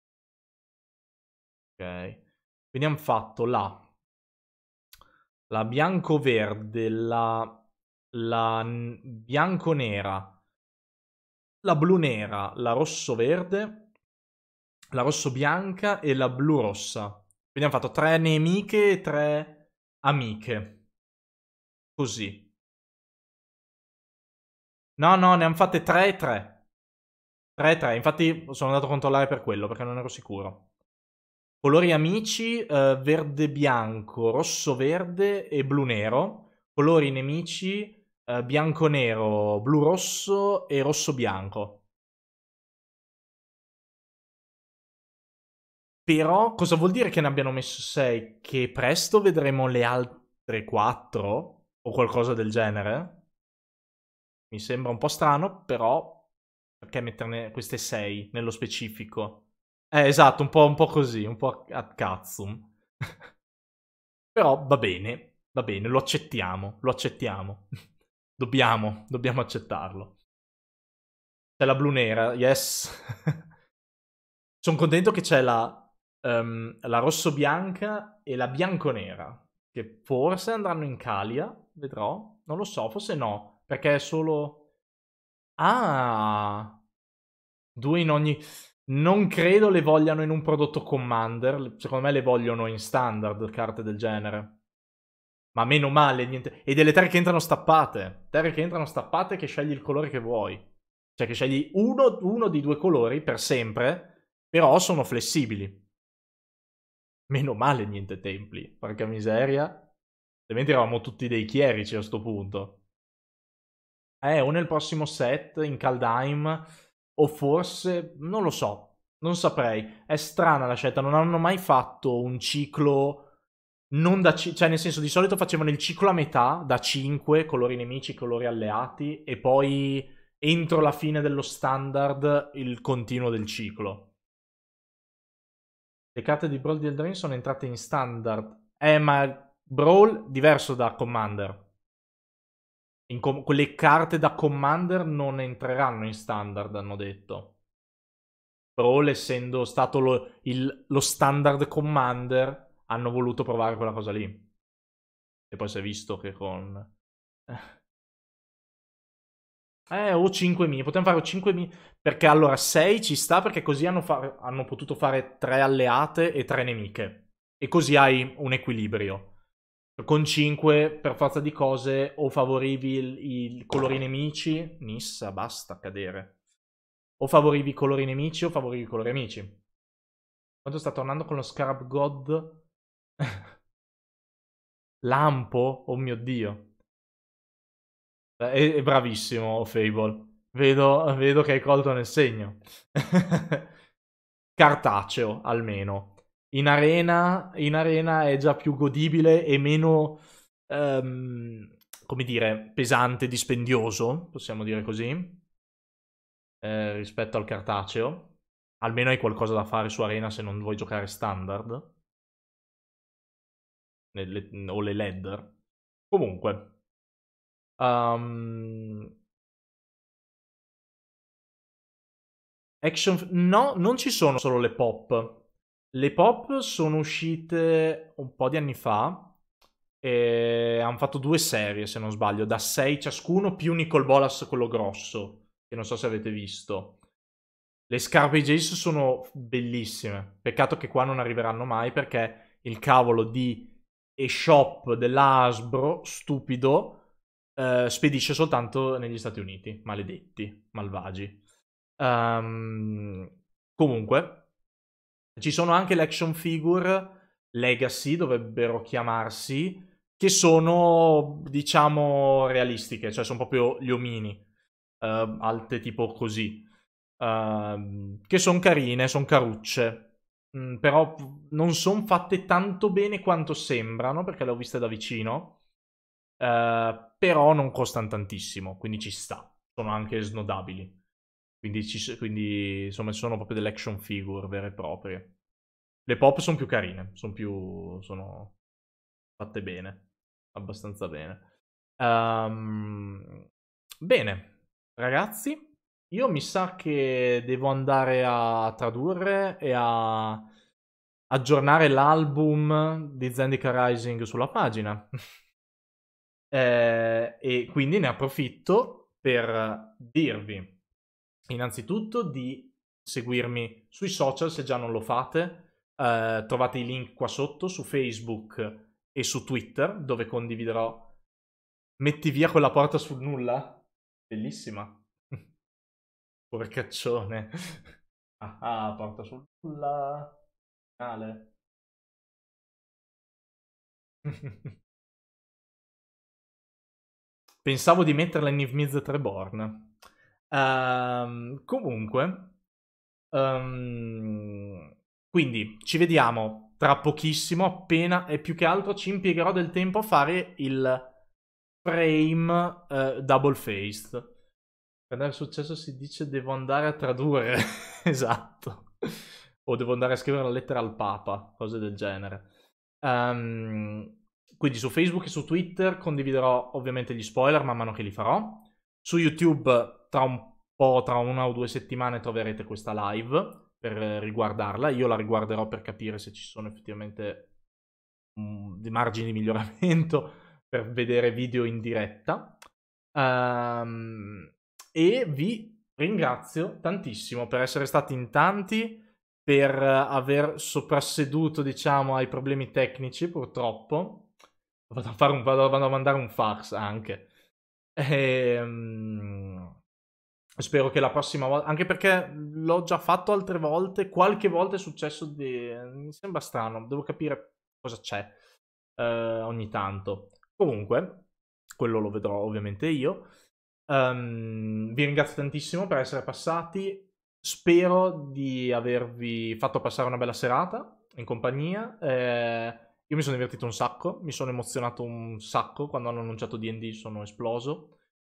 Ok. Quindi hanno fatto la la bianco-verde, la, la bianco-nera, la blu-nera, la rosso-verde, la rosso-bianca e la blu-rossa. Quindi hanno fatto tre nemiche e tre amiche. Così. No, no, ne hanno fatte tre e tre. tre e tre, infatti sono andato a controllare per quello, perché non ero sicuro. Colori amici, eh, verde-bianco, rosso-verde e blu-nero. Colori nemici, eh, bianco-nero, blu-rosso e rosso-bianco. Però cosa vuol dire che ne abbiano messo sei? Che presto vedremo le altre quattro? O qualcosa del genere? Mi sembra un po' strano, però perché metterne queste sei nello specifico? Eh, esatto, un po', un po' così, un po' a cazzo. Però va bene, va bene, lo accettiamo, lo accettiamo. dobbiamo, dobbiamo accettarlo. C'è la blu nera, yes. Sono contento che c'è la, um, la rosso-bianca e la bianco-nera, che forse andranno in Calia, vedrò. Non lo so, forse no, perché è solo... Ah! Due in ogni... Non credo le vogliano in un prodotto Commander. Secondo me le vogliono in standard, carte del genere. Ma meno male, niente. E delle terre che entrano stappate. Terre che entrano stappate che scegli il colore che vuoi. Cioè che scegli uno, uno di due colori per sempre, però sono flessibili. Meno male niente templi. Porca miseria. Altrimenti eravamo tutti dei chierici a sto punto. Eh, o nel prossimo set, in Kaldheim... O forse, non lo so, non saprei. È strana la scelta, non hanno mai fatto un ciclo non da... C- cioè nel senso, di solito facevano il ciclo a metà, da cinque, colori nemici, colori alleati, e poi entro la fine dello standard il continuo del ciclo. Le carte di Brawl di Eldraine sono entrate in standard. Eh, ma Brawl diverso da Commander. In com- quelle carte da Commander non entreranno in standard, hanno detto. Brawl, essendo stato lo, il, lo standard Commander, hanno voluto provare quella cosa lì. E poi si è visto che con... Eh, o cinque mini. Potremmo fare cinque mini. Perché allora sei ci sta, perché così hanno, fa- hanno potuto fare tre alleate e tre nemiche. E così hai un equilibrio. Con cinque, per forza di cose, o favorivi i colori nemici. Nissa, basta cadere. O favorivi i colori nemici o favorivi i colori amici. Quando sta tornando con lo Scarab God? Lampo? Oh mio Dio. È, è bravissimo, Fable. Vedo, vedo che hai colto nel segno. Cartaceo, almeno. In arena, in arena è già più godibile e meno, um, come dire, pesante, dispendioso, possiamo dire così, eh, rispetto al cartaceo. Almeno hai qualcosa da fare su arena se non vuoi giocare standard. Le, o le ladder. Comunque. Um, action... No, non ci sono solo le pop. Le pop sono uscite un po' di anni fa e hanno fatto due serie, se non sbaglio, da sei ciascuno, più Nicol Bolas, quello grosso, che non so se avete visto. Le scarpe di Jace sono bellissime. Peccato che qua non arriveranno mai perché il cavolo di eShop dell'Hasbro, stupido, eh, spedisce soltanto negli Stati Uniti. Maledetti, malvagi. Um, comunque... Ci sono anche le action figure Legacy, dovrebbero chiamarsi, che sono, diciamo, realistiche, cioè sono proprio gli omini, uh, alte tipo così, uh, che sono carine, sono carucce, mm, però non sono fatte tanto bene quanto sembrano, perché le ho viste da vicino, uh, però non costano tantissimo, quindi ci sta, sono anche snodabili. Quindi, ci, quindi insomma sono proprio delle action figure vere e proprie. Le pop sono più carine, sono più sono fatte bene, abbastanza bene. Um, bene, ragazzi, io mi sa che devo andare a tradurre e a aggiornare l'album di Zendikar Rising sulla pagina. eh, e quindi ne approfitto per dirvi innanzitutto di seguirmi sui social se già non lo fate. Uh, trovate i link qua sotto su Facebook e su Twitter, dove condividerò. Metti via quella porta sul nulla? Bellissima. Porcaccione. Ah, ah, porta sul nulla. Canale. Pensavo di metterla in If Myth Reborn. Um, comunque, um, quindi ci vediamo tra pochissimo, appena, e più che altro ci impiegherò del tempo a fare il frame uh, double faced. Per andare al successo si dice devo andare a tradurre. Esatto. O devo andare a scrivere una lettera al Papa, cose del genere. Um, quindi su Facebook e su Twitter condividerò ovviamente gli spoiler man mano che li farò. Su YouTube tra un po', tra una o due settimane troverete questa live per riguardarla. Io la riguarderò per capire se ci sono effettivamente um, dei margini di miglioramento per vedere video in diretta. Um, e vi ringrazio tantissimo per essere stati in tanti, per aver soprasseduto, diciamo, ai problemi tecnici, purtroppo. Vado a, fare un, vado, vado a mandare un fax anche. E, um, spero che la prossima volta, anche perché l'ho già fatto altre volte, qualche volta è successo di... mi sembra strano, devo capire cosa c'è uh, ogni tanto. Comunque, quello lo vedrò ovviamente io. Um, vi ringrazio tantissimo per essere passati. Spero di avervi fatto passare una bella serata in compagnia. Eh, io mi sono divertito un sacco, mi sono emozionato un sacco quando hanno annunciato D and D, sono esploso.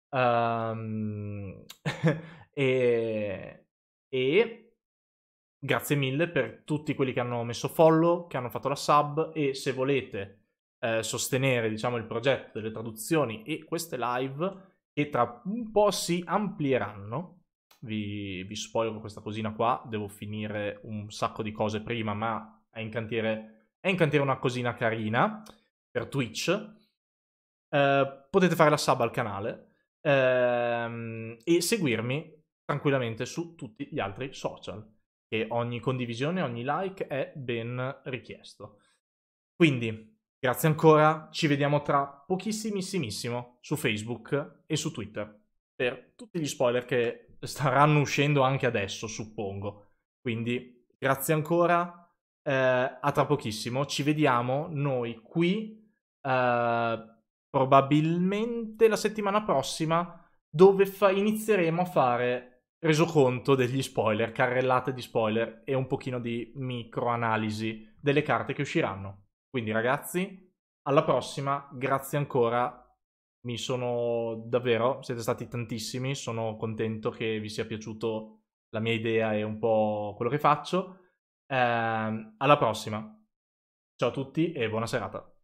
Um, e, e grazie mille per tutti quelli che hanno messo follow, che hanno fatto la sub, e se volete eh, sostenere, diciamo, il progetto delle traduzioni e queste live, che tra un po' si amplieranno. Vi, vi spoiler questa cosina qua, devo finire un sacco di cose prima, ma è in cantiere, è in cantiere una cosina carina per Twitch. Eh, potete fare la sub al canale ehm, e seguirmi tranquillamente su tutti gli altri social, e ogni condivisione, ogni like è ben richiesto. Quindi, grazie ancora, ci vediamo tra pochissimissimissimo su Facebook e su Twitter per tutti gli spoiler che staranno uscendo anche adesso, suppongo. Quindi, grazie ancora, eh, a tra pochissimo. Ci vediamo noi qui, eh, probabilmente la settimana prossima, dove fa- inizieremo a fare resoconto degli spoiler, carrellate di spoiler e un pochino di microanalisi delle carte che usciranno. Quindi, ragazzi, alla prossima, grazie ancora. Mi sono davvero, siete stati tantissimi, sono contento che vi sia piaciuto la mia idea e un po' quello che faccio. Eh, alla prossima. Ciao a tutti e buona serata.